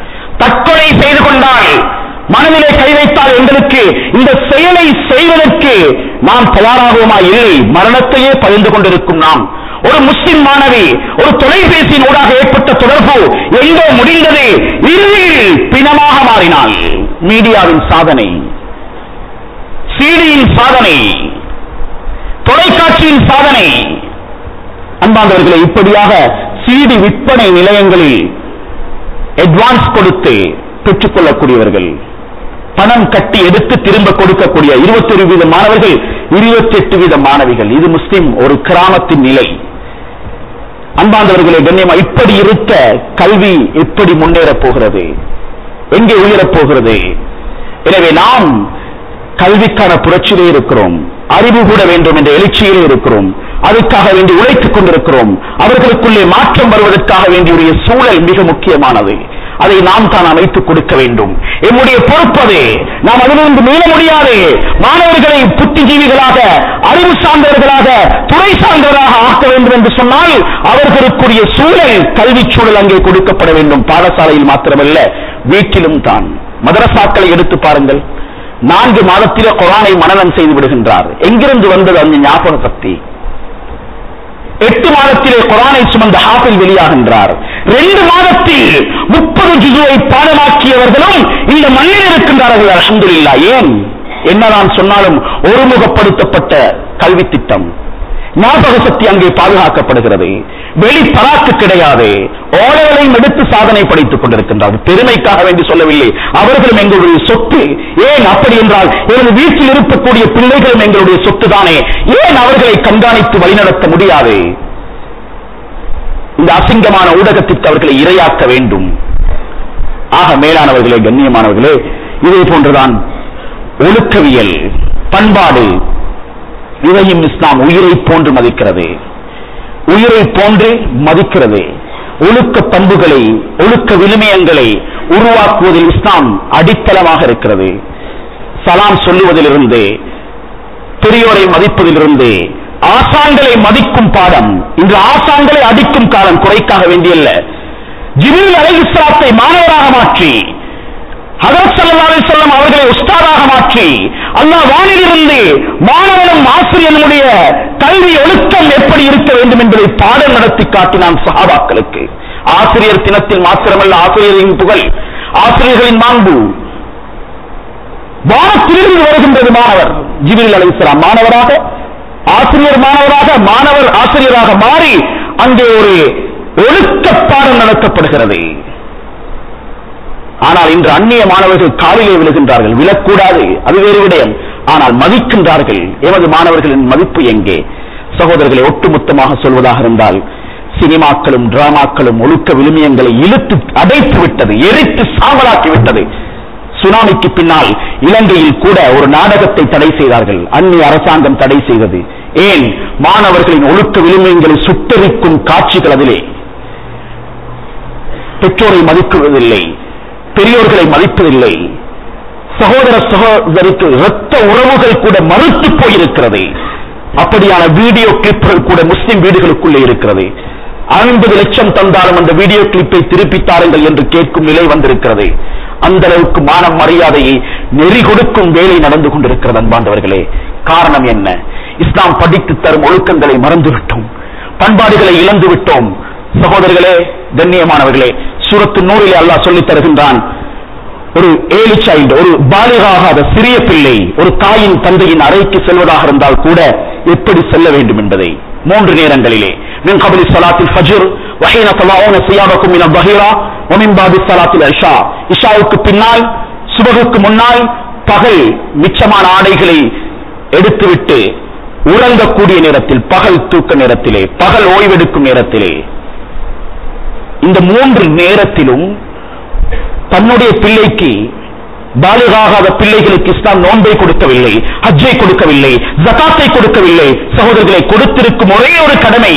மனதிலே கை வைத்தால் எங்களுக்கு இந்த செயலை செய்வதற்கு நாம் தயாராகுமா? இல்லை. மரணத்தையே பகிர்ந்து கொண்டிருக்கும் நாம். ஒரு முஸ்லிம் மாணவி ஒரு தொலைபேசியின் ஊடாக ஏற்பட்ட தொடர்பு எங்கோ முடிந்தது, இறுதியில் பிணமாக மாறினாள். மீடியாவின் சாதனை, சிடியின் சாதனை, தொலைக்காட்சியின் சாதனை. அன்பார்ந்தவர்களே, இப்படியாக சிடி விற்பனை நிலையங்களில் அட்வான்ஸ் கொடுத்து பெற்றுக் கொள்ளக்கூடியவர்கள், பணம் கட்டி எடுத்து திரும்ப கொடுக்கக்கூடிய 21% மாணவர்கள், 28% மாணவிகள். இது முஸ்லிம் ஒரு கிராமத்தின் நிலை. அன்பார்ந்தவர்களே, கண்ணியமா, இப்படி இருக்க கல்வி எப்படி முன்னேறப் போகிறது? எங்கே உயரப் போகிறது? எனவே நாம் கல்விக்கான புரட்சியிலே இருக்கிறோம், அறிவு கூட வேண்டும் என்ற எழுச்சியிலே இருக்கிறோம், அதுக்காக வேண்டி உழைத்துக் கொண்டிருக்கிறோம். அவர்களுக்குள்ளே மாற்றம் வருவதற்காக வேண்டிய சூழல் மிக முக்கியமானது. அதை நாம் தான் அமைத்துக் கொடுக்க வேண்டும். என்னுடைய பொறுப்பது. நாம் அதிலிருந்து மீள முடியாது. மாணவர்களை புத்திஜீவிகளாக, அறிவு சார்ந்தவர்களாக, துறை சார்ந்தவர்களாக ஆக்க வேண்டும் என்று சொன்னால் அவர்களுக்குரிய சூழல், கல்வி சூழல் அங்கே கொடுக்கப்பட வேண்டும். பாடசாலையில் மாத்திரமல்ல, வீட்டிலும் தான். மதரசாக்களை எடுத்து பாருங்கள். 4 மாதத்திலே குர்ஆனை மனனம் செய்து விடுகின்றார். எங்கிருந்து வந்தது அந்த ஞாபக சக்தி? 8 மாதத்திலே குர்ஆனை சுமந்த ஹாஃபில் வெளியாகின்றார். 2 மாதத்தில் 30 ஜுஸுவை பாடமாக்கியவர்களும் இந்த மண்ணில் இருக்கின்றார்கள். அல்ஹம்துலில்லாஹ். ஏன் என்னதான் சொன்னாலும் ஒருமுகப்படுத்தப்பட்ட கல்வி திட்டம், ஞாபக சக்தி அங்கே பாதுகாக்கப்படுகிறது. வெளி பராக்கு கிடையாது. ஓலைகளையும் எடுத்து சாதனை படைத்துக் கொண்டிருக்கின்றார்கள். பெருமைக்காக வேண்டி சொல்லவில்லை, அவர்களும் எங்களுடைய சொத்து. ஏன் அப்படி என்றால், எனது வீட்டில் இருக்கக்கூடிய பிள்ளைகளும் எங்களுடைய சொத்து தானே. ஏன் அவர்களை கண்காணித்து வழிநடத்த முடியாது? இந்த அசிங்கமான ஊடகத்திற்கு அவர்களை இரையாக்க வேண்டும். ஆக மேலானவர்களே, கண்ணியமானவர்களே, இதே போன்றுதான் ஒழுக்கவியல், பண்பாடு, இதையும் இஸ்லாம் உயிரை போன்று மதிக்கிறது. உயிரை போன்று மதிக்கிறது. ஒழுக்க பண்புகளை, ஒழுக்க விழுமியங்களை உருவாக்குவதில் இஸ்லாம் அடித்தளமாக இருக்கிறது. சலாம் சொல்லுவதிலிருந்து, பெரியோரை மதிப்பதிலிருந்து, ஆசான்களை மதிக்கும் பாடம். இன்று ஆசான்களை அடிக்கும் காலம். குறைக்காக வேண்டியல்ல. ஜிப்ரீல் அலைஹிஸ்ஸலாத்தை மாணவராக மாற்றி ஹஜ்ரத் ஸல்லல்லாஹு அலைஹி வஸல்லம் அவர்களை உஸ்தாதாக மாற்றி அல்லாஹ் வானிலிருந்து மாணவனும் ஆசிரியனுடைய கல்வி ஒழுக்கம் எப்படி இருக்க வேண்டும் என்பதை பாடம் நடத்தி காட்டினான் சஹாபாக்களுக்கு. ஆசிரியர் தினத்தில் மாத்திரமல்ல ஆசிரியரின் புகழ், ஆசிரியர்களின் மாண்பு. வானத்திலிருந்து வருகின்றது மாணவர் ஜிப்ரீல் அலைஹிஸ்ஸலாம் மாணவராக, ஆசிரியர் மாணவராக, மாணவர் ஆசிரியராக மாறி அங்கே ஒரு ஒழுக்க பாடம் நடத்தப்படுகிறது. ஆனால் இன்று அந்நிய மாணவர்கள் காலிலே விழுகின்றார்கள். விழக்கூடாது, அது வேறு விடயம். ஆனால் மதிக்கின்றார்கள். எமது மாணவர்களின் மதிப்பு எங்கே? சகோதரர்களை, ஒட்டுமொத்தமாக சொல்வதாக இருந்தால் சினிமாக்களும் டிராமாக்களும் ஒழுக்க விழுமியங்களை இழுத்து அடைத்து விட்டது, எரித்து சாம்பலாக்கி விட்டது. சுனாமிக்கு பின்னால் இலங்கையில் கூட ஒரு நாடகத்தை தடை செய்தார்கள். அந்நிய அரசாங்கம் தடை செய்தது. ஏன்? மாணவர்களின் ஒழுக்க விழுமியங்களை சுட்டரிக்கும் காட்சிகள் அதிலே. பெற்றோரை மதிக்குவதில்லை, பெரியோர்களை மதிப்பதில்லை, சகோதர சகோதரிக்கு இரத்த உறவுகள் கூட மறுத்து போயிருக்கிறது. அப்படியான வீடியோ கிளிப்புகள் கூட முஸ்லிம் வீடுகளுக்குள்ளே இருக்கிறது. 50 லட்சம் தந்தாலும் அந்த வீடியோ கிளிப்பை திருப்பி தாருங்கள் என்று கேட்கும் நிலை வந்திருக்கிறது. அந்த அளவுக்கு மானம் மரியாதையை நெறி கொடுக்கும் வேலை நடந்து கொண்டிருக்கிறது. அன்பாண்டவர்களே, காரணம் என்ன? இஸ்லாம் படித்து தரும் ஒழுக்கங்களை மறந்துவிட்டோம், பண்பாடுகளை இழந்து விட்டோம். சகோதரர்களே, கண்ணியமானவர்களே, சூரத்து நூறிலே அல்லாஹ் சொல்லித் தருகின்றான், ஒரு ஏழு சைல்டு, ஒரு பாலிகாகாத சிறிய பிள்ளை ஒரு தாயின் தந்தையின் அறைக்கு செல்வதாக இருந்தால் கூட எப்படி செல்ல வேண்டும் என்பதை 3 நேரங்களிலே, மின் கப்லி ஸலாத்தில் ஃபஜ்ர் வ ஹீன தலஊன ஸியாபக்கும் மின் அல்-பஹீரா வ மின் பாதி ஸலாத்தில் இஷா, இஷாவுக்கு பின்னால், சுபஹுக்கு முன்னால், பகல் மிச்சமான ஆடைகளை எடுத்துவிட்டு உறங்கக்கூடிய நேரத்தில், பகல் தூக்க நேரத்திலே, பகல் ஓய்வெடுக்கும் நேரத்திலே, இந்த 3 நேரத்திலும் தன்னுடைய பிள்ளைக்கு, பாலிகாகாத பிள்ளைகளுக்கு இஸ்லாம் நோன்பை கொடுக்கவில்லை, ஹஜ்ஜை கொடுக்கவில்லை, ஜகாத்தை கொடுக்கவில்லை. சகோதரர்களை, கொடுத்திருக்கும் ஒரே ஒரு கடமை,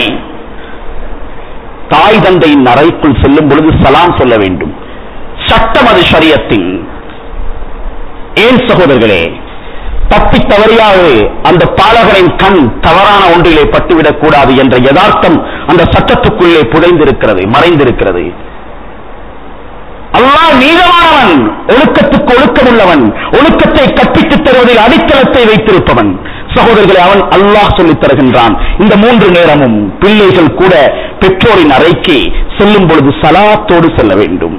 தாய் தந்தையின் அறைக்குள் செல்லும் பொழுது சலாம் சொல்ல வேண்டும். சட்டம் அது, ஷரியத்தின். ஏன் சகோதரர்களே? தப்பி தவறியாவது அந்த பாலகரின் கண் தவறான ஒன்றிலே பட்டுவிடக் கூடாது என்ற யதார்த்தம் அந்த சட்டத்துக்குள்ளே புதைந்திருக்கிறது, மறைந்திருக்கிறது. அல்லாஹ் நீதமானவன், ஒழுக்கத்துக்கு ஒழுக்கமுள்ளவன், ஒழுக்கத்தை கற்பித்துத் தருவதில் அடித்தளத்தை வைத்திருப்பவன். சகோதரர்களை, அவன் அல்லாஹ் சொல்லித் தருகின்றான். இந்த 3 நேரமும் பிள்ளைகள் கூட பெற்றோரின் அறைக்கு செல்லும் பொழுது சலாத்தோடு செல்ல வேண்டும்.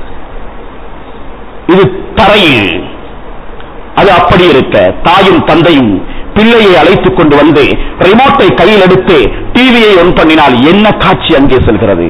இது தரையில். அது அப்படி இருக்க, தாயும் தந்தையும் பிள்ளையை அழைத்துக் கொண்டு வந்து ரிமோட்டை கையில் எடுத்து டிவியை ஒன் பண்ணினால் என்ன காட்சி அங்கே செல்கிறது?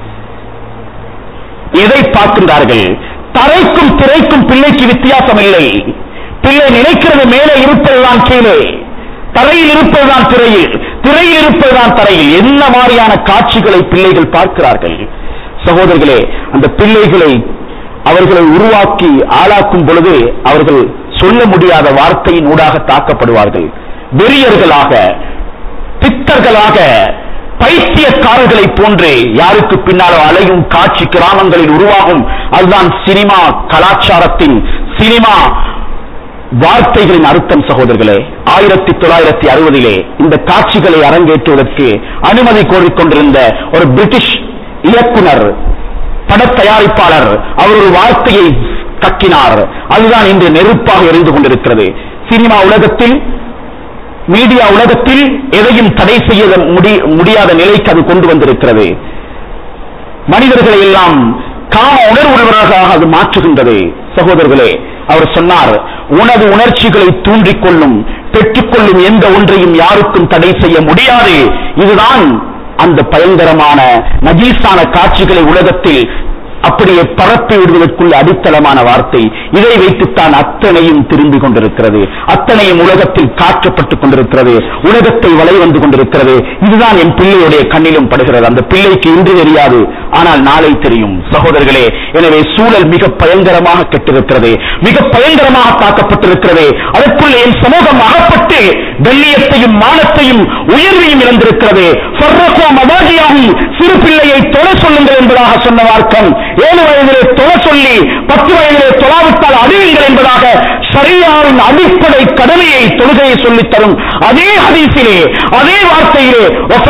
எதை பார்க்கின்றார்கள்? தரைக்கும் திரைக்கும் பிள்ளைக்கு வித்தியாசம் இல்லை. பிள்ளை நினைக்கிறது மேலே இருப்பதுதான் கீழே, தரையில் இருப்பதுதான் திரையில், திரையில் இருப்பதுதான் தரையில். என்ன மாதிரியான காட்சிகளை பிள்ளைகள் பார்க்கிறார்கள்? சகோதரர்களே, அந்த பிள்ளைகளை அவர்களை உருவாக்கி ஆளாக்கும் பொழுது அவர்கள் சொல்ல முடியாத வார்த்தையின் ஊடாக தாக்கப்படுவார்கள். வெறியர்களாக, பித்தர்களாக, பைத்தியக்காரர்களை போன்று யாருக்கு பின்னாலும் அலையும் காட்சி கிராமங்களில் உருவாகும். அதுதான் சினிமா கலாச்சாரத்தின், சினிமா வார்த்தைகளின் அர்த்தம். சகோதரர்களே, 1960 இந்த காட்சிகளை அரங்கேற்றுவதற்கு அனுமதி கோரிக்கொண்டிருந்த ஒரு பிரிட்டிஷ் இயக்குனர், பட தயாரிப்பாளர், அவர் ஒரு வார்த்தையை கக்கினார். அதுதான் இன்று நெருப்பாக எரிந்து கொண்டிருக்கிறது. சினிமா உலகத்தில், மீடியா உலகத்தில் எதையும் தடை செய்ய முடியாத நிலைக்கு அது கொண்டு வந்திருக்கிறது. மனிதர்களை எல்லாம் காம உணர்வுள்ளவராக அது மாற்றுகின்றது. சகோதரர்களே, அவர் சொன்னார், உனது உணர்ச்சிகளை தூண்டிக்கொள்ளும், பெற்றுக்கொள்ளும் எந்த ஒன்றையும் யாருக்கும் தடை செய்ய முடியாது. இதுதான் அந்த பயங்கரமான நஜீஸான காட்சிகளை உலகத்தில் அப்படியே பரப்பி விடுவதற்குள்ள அடித்தளமான வார்த்தை. இதை வைத்துத்தான் அத்தனையும் திரும்பிக் கொண்டிருக்கிறது, அத்தனையும் உலகத்தில் காற்றப்பட்டுக் கொண்டிருக்கிறது, உலகத்தை வலை வந்து கொண்டிருக்கிறது. இதுதான் என் பிள்ளையுடைய கண்ணிலும் படுகிறது. அந்த பிள்ளைக்கு இன்று தெரியாது, ஆனால் நாளை தெரியும். சகோதரர்களே, எனவே சூழல் மிக பயங்கரமாக கெட்டிருக்கிறது, மிக பயங்கரமாக தாக்கப்பட்டிருக்கிறது. அதற்குள்ளே என் சமூகம் அகப்பட்டு கண்ணியத்தையும் மானத்தையும் உயர்வையும் இழந்திருக்கிறது. சிறு பிள்ளையை தொலை சொல்லுங்கள் என்பதாக சொன்ன வார்க்கம் 7 வயதிலே தொலை சொல்லி 10 வயதிலே தொழாவிட்டால் அறிவுங்கள் என்பதாக ஷரியாவின் அடிப்படை கடமையை, தொழுகையை சொல்லித் தரும் அதே ஹதீஸிலே, அதே வார்த்தையிலே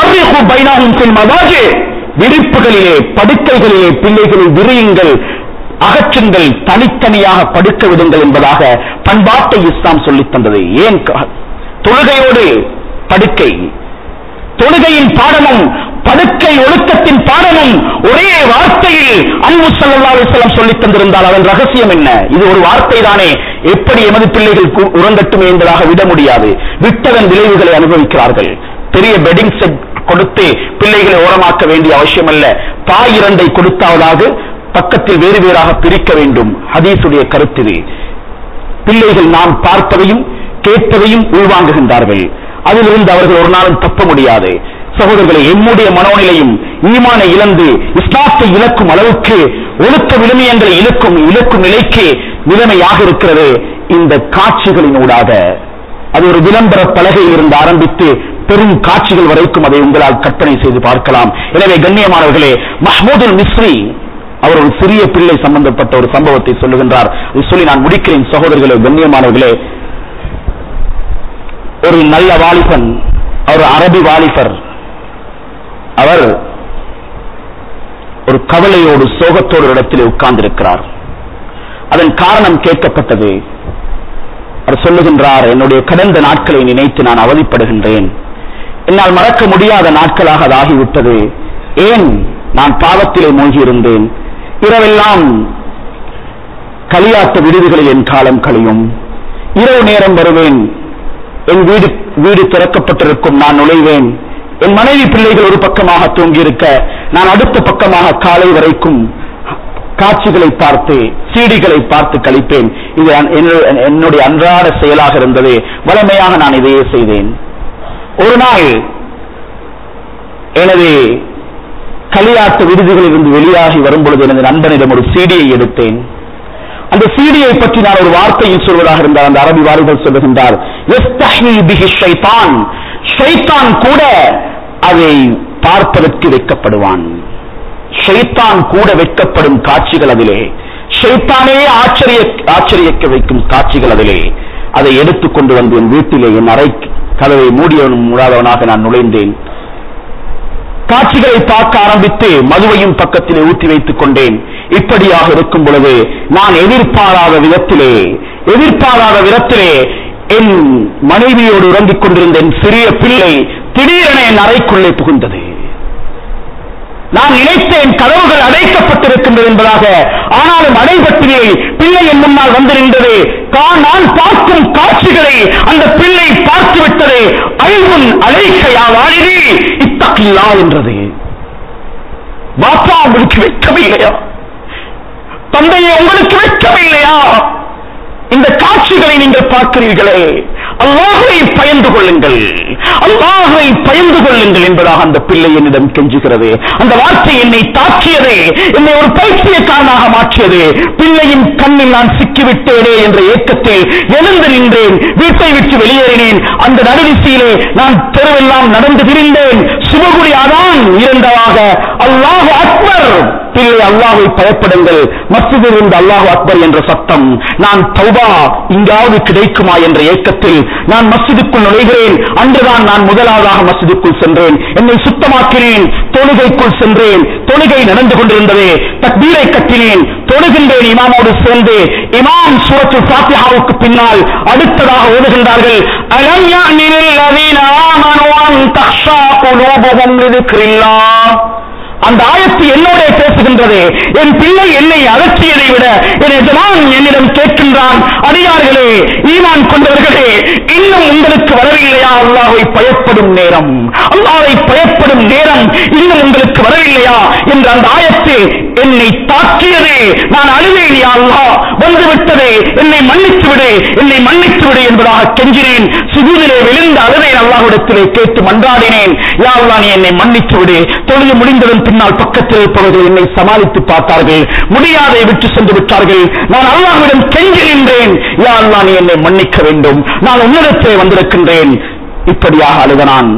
விரிப்புகளிலே, படுக்கைகளிலே பிள்ளைகளை விரியுங்கள், அகற்றுங்கள், தனித்தனியாக படுக்க விடுங்கள் என்பதாக பண்பாட்டை இஸ்லாம் சொல்லித் தந்தது. ஏன் தொழுகையோடு படுக்கை, தொழுகையின் பாடமும் படுக்கை ஒழுக்கத்தின் பாடமும் ஒரே வார்த்தையில் அன்பு ஸல்லல்லாஹு அலைஹி வஸல்லம் சொல்லித் தந்திருந்தால் அதன் ரகசியம் என்ன? இது ஒரு வார்த்தை தானே, எப்படி எமது பிள்ளைகள் உறங்கட்டுமே என்பதாக விட முடியாது. விட்டதன் விளைவுகளை அனுபவிக்கிறார்கள். பெரிய பெட்டிங் செட் கொடுத்து பிள்ளைகளை ஓரமாக்க வேண்டிய அவசியம் அல்ல. பாய் இரண்டை கொடுத்தாவது பக்கத்தில் வேறு வேறாக பிரிக்க வேண்டும். ஹதீஸுடைய கருத்து. பிள்ளைகள் நாம் பார்ப்பதையும் கேட்பதையும் உள்வாங்குகின்றார்கள். அதிலிருந்து அவர்கள் ஒரு நாளும் தப்ப முடியாது. சகோதரர்களை, எம்முடைய மனோநிலையும் ஈமானை இழந்து இஸ்லாத்தை இழக்கும் அளவுக்கு, ஒழுக்க விழுமியங்களை இழக்கும் நிலைக்கு நிலைமையாக இருக்கிறது இந்த காட்சிகளினூடாக. அது ஒரு விளம்பர பலகையில் இருந்து ஆரம்பித்து பெரும் காட்சிகள் வரைக்கும் அதை உங்களால் கற்பனை செய்து பார்க்கலாம். எனவே கண்ணியமானவர்களே, மஹ்மூதுல் மிஸ்ரி அவர் ஒரு சிறிய பிள்ளை சம்பந்தப்பட்ட ஒரு சம்பவத்தை சொல்லுகின்றார். அதை சொல்லி நான் முடிக்கிறேன். சகோதரர்களே, கண்ணியமானவர்களே, ஒரு நல்ல வாலிபன், அவர் அரபி வாலிபர், அவர் ஒரு கவலையோடு சோகத்தோடு இடத்திலே உட்கார்ந்திருக்கிறார். அதன் காரணம் கேட்கப்பட்டது. அவர் சொல்லுகின்றார், என்னுடைய கடந்த நாட்களை நினைத்து நான் அவதிப்படுகின்றேன். என்னால் மறக்க முடியாத நாட்களாக அது ஆகிவிட்டது. ஏன்? நான் பாவத்திலே மூழ்கியிருந்தேன். இரவெல்லாம் களியாட்ட விடுதிகளில் என் காலம் கழியும். இரவு நேரம் வருவேன், என் வீடு திறக்கப்பட்டிருக்கும், நான் நுழைவேன். என் மனைவி பிள்ளைகள் ஒரு பக்கமாக தூங்கியிருக்க, நான் அடுத்த பக்கமாக காலை வரைக்கும் காட்சிகளை பார்த்து, சீடிகளை பார்த்து கழிப்பேன். இது என்னுடைய அன்றாட செயலாக இருந்தது. வளமையாக நான் இதையே செய்தேன். ஒரு நாள் எனது களியாட்டு விடுதிகளில் இருந்து வெளியாகி வரும்பொழுது எனது நண்பனிடம் ஒரு சீடியை எடுத்தேன். அந்த சீடியை பற்றி நான் ஒரு வார்த்தையில் சொல்வதாக இருந்தால் அந்த அரபி வாலிபர் சொல்லுகின்றார், ஷைத்தான் கூட அதை பார்ப்பதற்கு வெட்கப்படுவான். ஷைத்தான் கூட வெட்கப்படும் காட்சிகள் அதிலே, ஷைத்தானே ஆச்சரியக்க வைக்கும் காட்சிகள் அதிலே. அதை எடுத்துக்கொண்டு வந்து என் வீட்டிலே என் அறை கதவை மூடாதவனாக நான் நுழைந்தேன். காட்சிகளை பார்க்க ஆரம்பித்து மதுவையும் பக்கத்திலே ஊற்றி வைத்துக் கொண்டேன். இப்படியாக இருக்கும் பொழுது நான் எதிர்பாராத விதத்திலே என் மனைவியோடு உறங்கிக் கொண்டிருந்த என் சிறிய பிள்ளை திடீரென என் அறைக்குள்ளே புகுந்தது. நான் நினைத்தேன் கதவுகள் அடைக்கப்பட்டிருக்கின்றது என்பதாக. ஆனாலும் அடைபட்டிலே பிள்ளை என் முன்னால் வந்து நின்றது. நான் பார்க்கும் காட்சிகளை அந்த பிள்ளை பார்த்துவிட்டது. ஐவன் அழைக்கையா வாழினி இத்தகில்லா என்றது. பாப்பா, உங்களுக்கு வெட்கமில்லையா? தந்தையை, உங்களுக்கு வெட்கமில்லையா? இந்த காட்சிகளை நீங்கள் பார்க்கிறீர்களே, அல்லாஹ்வை பயந்து கொள்ளுங்கள், அல்லாஹ்வை பயந்து கொள்ளுங்கள் என்பதாக அந்த பிள்ளை என்னிடம் கெஞ்சுகிறது. அந்த வார்த்தை என்னை தாக்கியது, என்னை ஒரு பைத்தியக்காரனாக மாற்றியது. பிள்ளையின் கண்ணில் நான் சிக்கிவிட்டேனே என்ற ஏக்கத்தில் எழுந்து நின்றேன். வீட்டை விட்டு வெளியேறினேன். அந்த நடுநிசையிலே நான் தெருவெல்லாம் நடந்து திரிந்தேன். சுபகுடி அதான் இரண்டவாக அல்லாஹு அக்பர். பிள்ளை, அல்லாஹ்வை பயப்படுங்கள். மஸ்ஜிதில் இருந்து அல்லாஹு அக்பர் என்ற சத்தம். நான் தௌபா இங்காவது கிடைக்குமா என்ற ஏக்கத்தில் நான் மஸ்ஜிதுக்குள் நுழைகிறேன். அன்றுதான் நான் முதலாவதாக மஸ்ஜிதுக்குள் சென்றேன். என்னை சுத்தமாக்கினேன். தொழுகைக்குள் சென்றேன். தொழுகை நடந்து கொண்டிருந்தது. தக்பீரை கட்டினேன். தொழுகின்றேன் இமாமோடு சேர்ந்து. இமாம் சூரத்துல் ஃபாத்திஹாவுக்கு பின்னால் அடுத்ததாக ஓதுகின்றார்கள், அலம் யஅனில் லதீன ஆமனு அன் தக்ஷா குலூபுஹும் லிذிக்ரில்லாஹ். அந்த ஆயத்து என்னோட பேசுகின்றது. என் பிள்ளை என்னை அகற்றியதை விட என் எஜமான் என்னிடம் கேட்கின்றான், அடியார்களே, ஈமான் கொண்டவர்களே, இன்னும் உங்களுக்கு வரவில்லையா அல்லாஹ்வை பயப்படும் நேரம்? அல்லாஹ்வை பயப்படும் நேரம் இன்னும் உங்களுக்கு வரவில்லையா என்ற அந்த ஆயத்து என்னை தாக்கியது. நான் அழுவேன், யா அல்லாஹ், வந்துவிட்டது, என்னை மன்னித்து விடு, என்னை மன்னித்து விடு என்பதாக கெஞ்சினேன். சுஜூதிலே விழுந்து அழுவேன். அல்லாஹ்விடத்திலே கேட்டு மன்றாடினேன், யா அல்லாஹ், நீ என்னை மன்னித்து விடு. தொழுது முடிந்ததன் பின்னால் பக்கத்தில் இருப்பவர்கள் என்னை சமாளித்து பார்த்தார்கள். முடியாதை விட்டு சென்று விட்டார்கள். நான் அல்லாஹ்விடம் கெஞ்சி நின்றேன், யா அல்லாஹ், நீ என்னை மன்னிக்க வேண்டும், நான் உன்னிடத்தே வந்திருக்கின்றேன். இப்படியாக அழுத நான்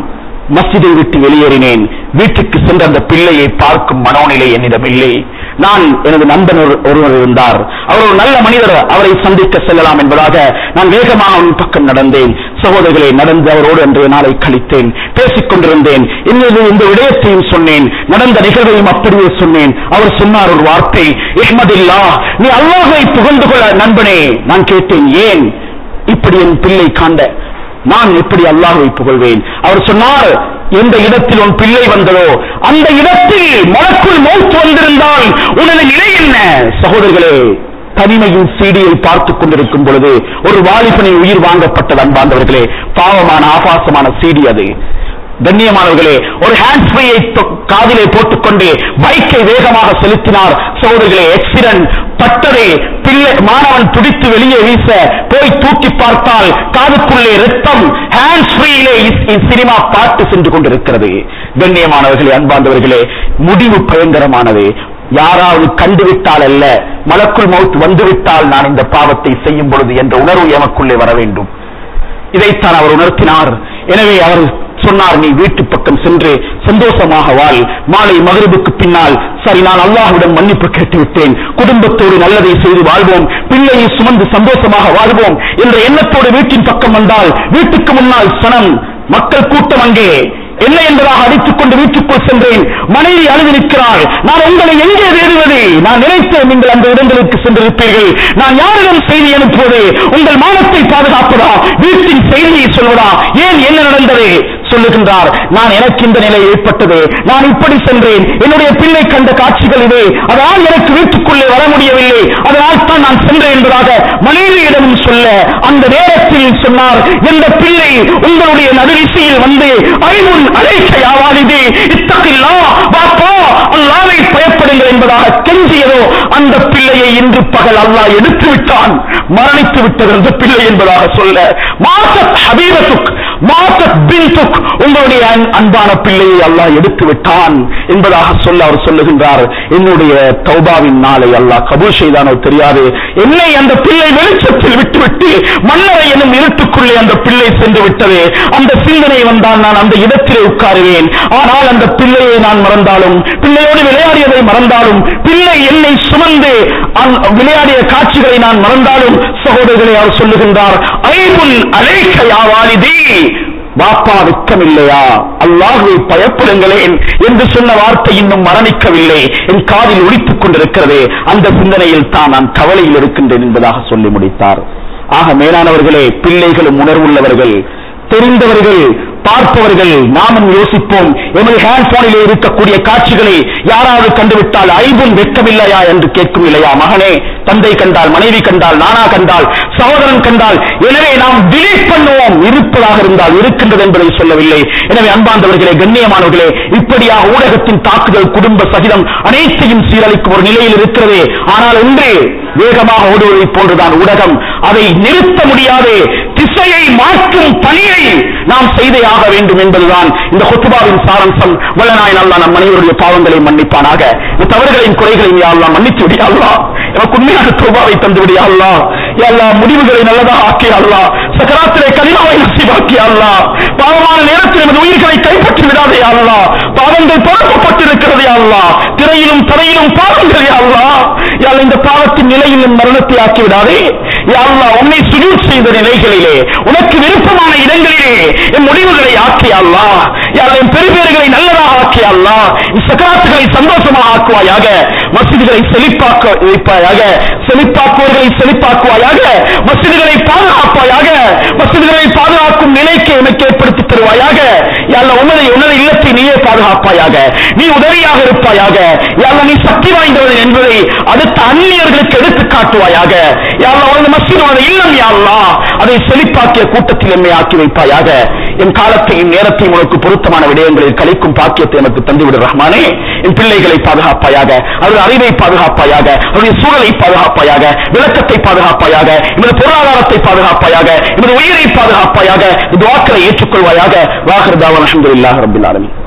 மஸ்ஜிதை விட்டு வெளியேறினேன். வீட்டுக்கு சென்ற அந்த பிள்ளையை பார்க்கும் மனோநிலை என்னிடம் இல்லை. நான் எனது நண்பன் ஒருவர் இருந்தார், அவர் ஒரு நல்ல மனிதர், அவரை சந்திக்க செல்லலாம் என்பதாக நான் வேகமாக அவன் பக்கம் நடந்தேன். சகோதரர்களை, நடந்து அவரோடு அன்றைய நாளை கழித்தேன், பேசிக் கொண்டிருந்தேன். இந்த விடயத்தையும் சொன்னேன், நடந்த நிகழ்வையும் அப்படியே சொன்னேன். அவர் சொன்னார் ஒரு வார்த்தை, இஹ்மதில்லாஹ், நீ அல்லாஹ்வை புகழ்ந்து கொள்ள நண்பனே. நான் கேட்டேன், ஏன் இப்படி என் பிள்ளை காண்ட, நான் எப்படி அல்லாஹ்வை புகழ்வேன்? அவர் சொன்னார், எந்த இடத்தில் உன் பிள்ளை வந்ததோ அந்த இடத்தில் மலக்குள் மௌத் வந்திருந்தால் உனது நிலை என்ன? சகோதரர்களே, தனிமையின் சீடியை பார்த்துக் கொண்டிருக்கும் பொழுது ஒரு வாலிபனின் உயிர் வாங்கப்பட்டது. அன்பார்ந்தவர்களே, பாவமான ஆபாசமான சீடி அது. கண்ணியமானவர்களே, ஒரு ஹேண்ட் ஃப்ரீயை காதிலே போட்டுக்கொண்டு பைக்கை வேகமாக செலுத்தினார். சகோதரர்களே, ஆக்சிடென்ட் பட்டதே. பிள்ளை மாணவன் துடித்து வெளியே வீச போய் தூக்கி பார்த்தால் காதுக்குள்ளே ரத்தம். ஹேண்ட் ஃப்ரீயிலே சினிமா பாட்டு சென்று கொண்டிருக்கிறது. கண்ணியமானவர்களே, அன்பார்ந்தவர்களே, முடிவு பயங்கரமானது. யாராவது கண்டுவிட்டால் அல்ல, மலக்குள் மௌத் வந்துவிட்டால் நான் இந்த பாவத்தை செய்யும் பொழுது என்ற உணர்வு எமக்குள்ளே வர வேண்டும். இதைத்தான் அவர் உணர்த்தினார். எனவே அவர் சொன்னார், நீ வீட்டு பக்கம் சென்று சந்தோஷமாக வாழ். மாலை மகரிபுக்கு பின்னால், சரி நான் அல்லாஹ்விடம் மன்னிப்பு கேட்டுவிட்டேன், குடும்பத்தோடு நல்லதை செய்து வாழ்வோம், பிள்ளையை சுமந்து சந்தோஷமாக வாழ்வோம் என்ற எண்ணத்தோடு வீட்டின் பக்கம் வந்தால், வீட்டுக்கு முன்னால் சனம், மக்கள் கூட்டம் அங்கே என்ன என்பதாக அடித்துக் கொண்டு வீட்டுக்குள் சென்றேன். மனைவி அழுது நிற்கிறாள். நான் உங்களை எங்கே தேடுவது? நான் நினைத்தேன் நீங்கள் அந்த இடங்களுக்கு சென்றிருப்பீர்கள். நான் யாரிடம் செய்தி அனுப்புவது? உங்கள் மானத்தை பாதுகாப்பதா, வீட்டின் செய்தியை சொல்வதா? ஏன் என்ன நடந்தது சொல்லுகின்றார். நான் எனக்கு இந்த நிலை ஏற்பட்டது, நான் இப்படி சென்றேன், என்னுடைய பிள்ளை கண்ட காட்சிகள் இது, அதனால் எனக்கு வீட்டுக்குள்ளே வர முடியவில்லை, அதனால் தான் நான் சென்றேன் என்பதாக மனைவியிடம் சொல்ல, அந்த நேரத்தில் சொன்னார், எந்த பிள்ளை உங்களுடைய நடுவிசையில் வந்து ஐமுன் அலைக்கையாவாலிது இத்தகில்லா பாப்பா அல்லாஹ்வை பயப்படுங்கள் என்பதாக கெஞ்சியதோ அந்த பிள்ளையை இன்று பகல் அல்லாஹ் எடுத்து விட்டான், மரணித்து விட்டது அந்த பிள்ளை என்பதாக சொல்ல, மாசத் ஹபீபத்துக் மாசத் பின்துக், உங்களுடைய அன்பான பிள்ளையை அல்லாஹ் எடுத்து விட்டான் என்பதாக சொல்ல அவர் சொல்லுகின்றார். என்னுடைய தௌபாவின் நாளை அல்லாஹ் கபூல் செய்தானோ தெரியாது, என்னை அந்த பிள்ளை வெளிச்சத்தில் விட்டுவிட்டு மன்னரை எனும் இருட்டுக்குள்ளே அந்த பிள்ளை சென்று விட்டது. அந்த சிந்தனை வந்தால் நான் அந்த இடத்திலே உட்காருவேன். ஆனால் அந்த பிள்ளையை நான் மறந்தாலும், பிள்ளையோடு விளையாடியதை மறந்தாலும், பிள்ளை என்னை சுமந்து விளையாடிய காட்சிகளை நான் மறந்தாலும், சகோதரர்களை அவர் சொல்லுகின்றார், ஐபுல் அலைக்கையாவாலிதி, வாப்பா வெட்கமில்லையா, அல்லாஹ்வை பயப்படுங்களேன் என்று சொன்ன வார்த்தை இன்னும் மரணிக்கவில்லை, என் காதில் ஒலித்துக் கொண்டிருக்கிறது. அந்த சிந்தனையில் தான் நான் கவலையில் இருக்கின்றேன் என்பதாக சொல்லி முடித்தார். ஆக மேலானவர்களே, பிள்ளைகளும் உணர்வுள்ளவர்கள், தெரிந்தவர்கள், பார்ப்பவர்கள். நாமும் யோசிப்போம், எமது ஹேண்ட்போனிலே இருக்கக்கூடிய காட்சிகளை யாராவது கண்டுவிட்டால் ஐபுன் வெட்கமில்லையா என்று கேட்கும் இல்லையா? மகனே, தந்தை கண்டால், மனைவி கண்டால், நானா கண்டால், சகோதரன் கண்டால், எனவே நாம் டிலீட் பண்ணுவோம். இருப்பதாக இருந்தால் இருக்கின்றது என்பதை சொல்லவில்லை. எனவே அன்பார்ந்தவர்களே, கண்ணியமானவர்களே, இப்படியாக ஊடகத்தின் தாக்குதல் குடும்ப சகிதம் அனைத்தையும் சீரழிக்கும் ஒரு நிலையில் இருக்கிறது. ஆனால் இன்று வேகமாக ஓடுவதை போன்றுதான் ஊடகம். அதை நிறுத்த முடியாது. திசையை மாற்றும் பணியை நாம் செய்தே ஆக வேண்டும் என்பதுதான் இந்த ஹுத்பாவின் சாரம்சம். வல்லநாயன் அல்லாஹ் நம் அனைவருடைய பாவங்களை மன்னிப்பானாக. இந்த தவறுகளின் குறைகளை யா அல்லாஹ் மன்னித்து விடு யா அல்லாஹ். எனக்கு உண்மையான தௌபாவை தந்து விடு யா அல்லாஹ். யா அல்லாஹ், முடிவுகளை நல்லதாக ஆக்கி யா அல்லாஹ். சக்கராத்திலே கலிமாவை நசீபாக்கி யா அல்லாஹ். பாவமான நேரத்தில் நமது உயிர்களை கைப்பற்றி விடாதே யா அல்லாஹ். பாவங்கள் பரப்பப்பட்டிருக்கிறது யா அல்லாஹ். திரையிலும் தரையிலும் பாவங்கள் யா அல்லாஹ். யா அல்லாஹ், இந்த பாவத்தின் நிலையிலும் மரணத்தை ஆக்கி விடாதே யா அல்லாஹ். உன்னை சுஜூத் செய்த நிலைகளிலே, உனக்கு விருப்பமான இடங்களிலே என் முடிவுகளை ஆக்கி அல்லாஹ். யா அல்லாஹ், என் பெருபேறுகளை நல்லதாக ஆக்கி அல்லாஹ். சக்கராத்துகளை சந்தோஷமாக ஆக்குவாயாக. மஸ்ஜிதுகளை செழிப்பாக்க வைப்பாயாக. செழிப்பாக்குவர்களை செழிப்பாக்குவாயாக. மஸ்ஜிதுகளை பாதுகாப்பாயாக. மஸ்ஜிதுகளை பாதுகாக்கும் நிலைக்கு எனக்கு ஏற்படுத்தி தருவாயாக. யா அல்லாஹ், உனது இல்லத்தை நீயே பாதுகாப்பாயாக. நீ உதவியாக இருப்பாயாக. யா அல்லாஹ், நீ சக்தி வாய்ந்தவன் என்பதை அடுத்த அந்நியர்களுக்கு எடுத்து காட்டுவாயாக. யா அல்லாஹ், உனது மஸ்ஜித், உனது இல்லம் யா அல்லாஹ், அதை செழிப்பாக்கிய கூட்டத்தில் என்னை ஆக்கி வைப்பாயாக. என் காலத்தையும் நேரத்தையும் உனக்கு பொருத்தமான விடயங்களில் கழிக்கும் பாக்கியத்தை எனக்கு தந்துவிடு ரஹ்மானே. என் பிள்ளைகளை பாதுகாப்பாயாக, அவருடைய அறிவை பாதுகாப்பாயாக, அவருடைய சூழலை பாதுகாப்பாயாக, விளக்கத்தை பாதுகாப்பாயாக, எமது பொருளாதாரத்தை பாதுகாப்பாயாக, எமது உயிரை பாதுகாப்பாயாக. துஆக்களை ஏற்றுக்கொள்வாயாக. வாஹிர் தாவா அல்ஹம்துலில்லாஹி ரப்பில் ஆலமீன்.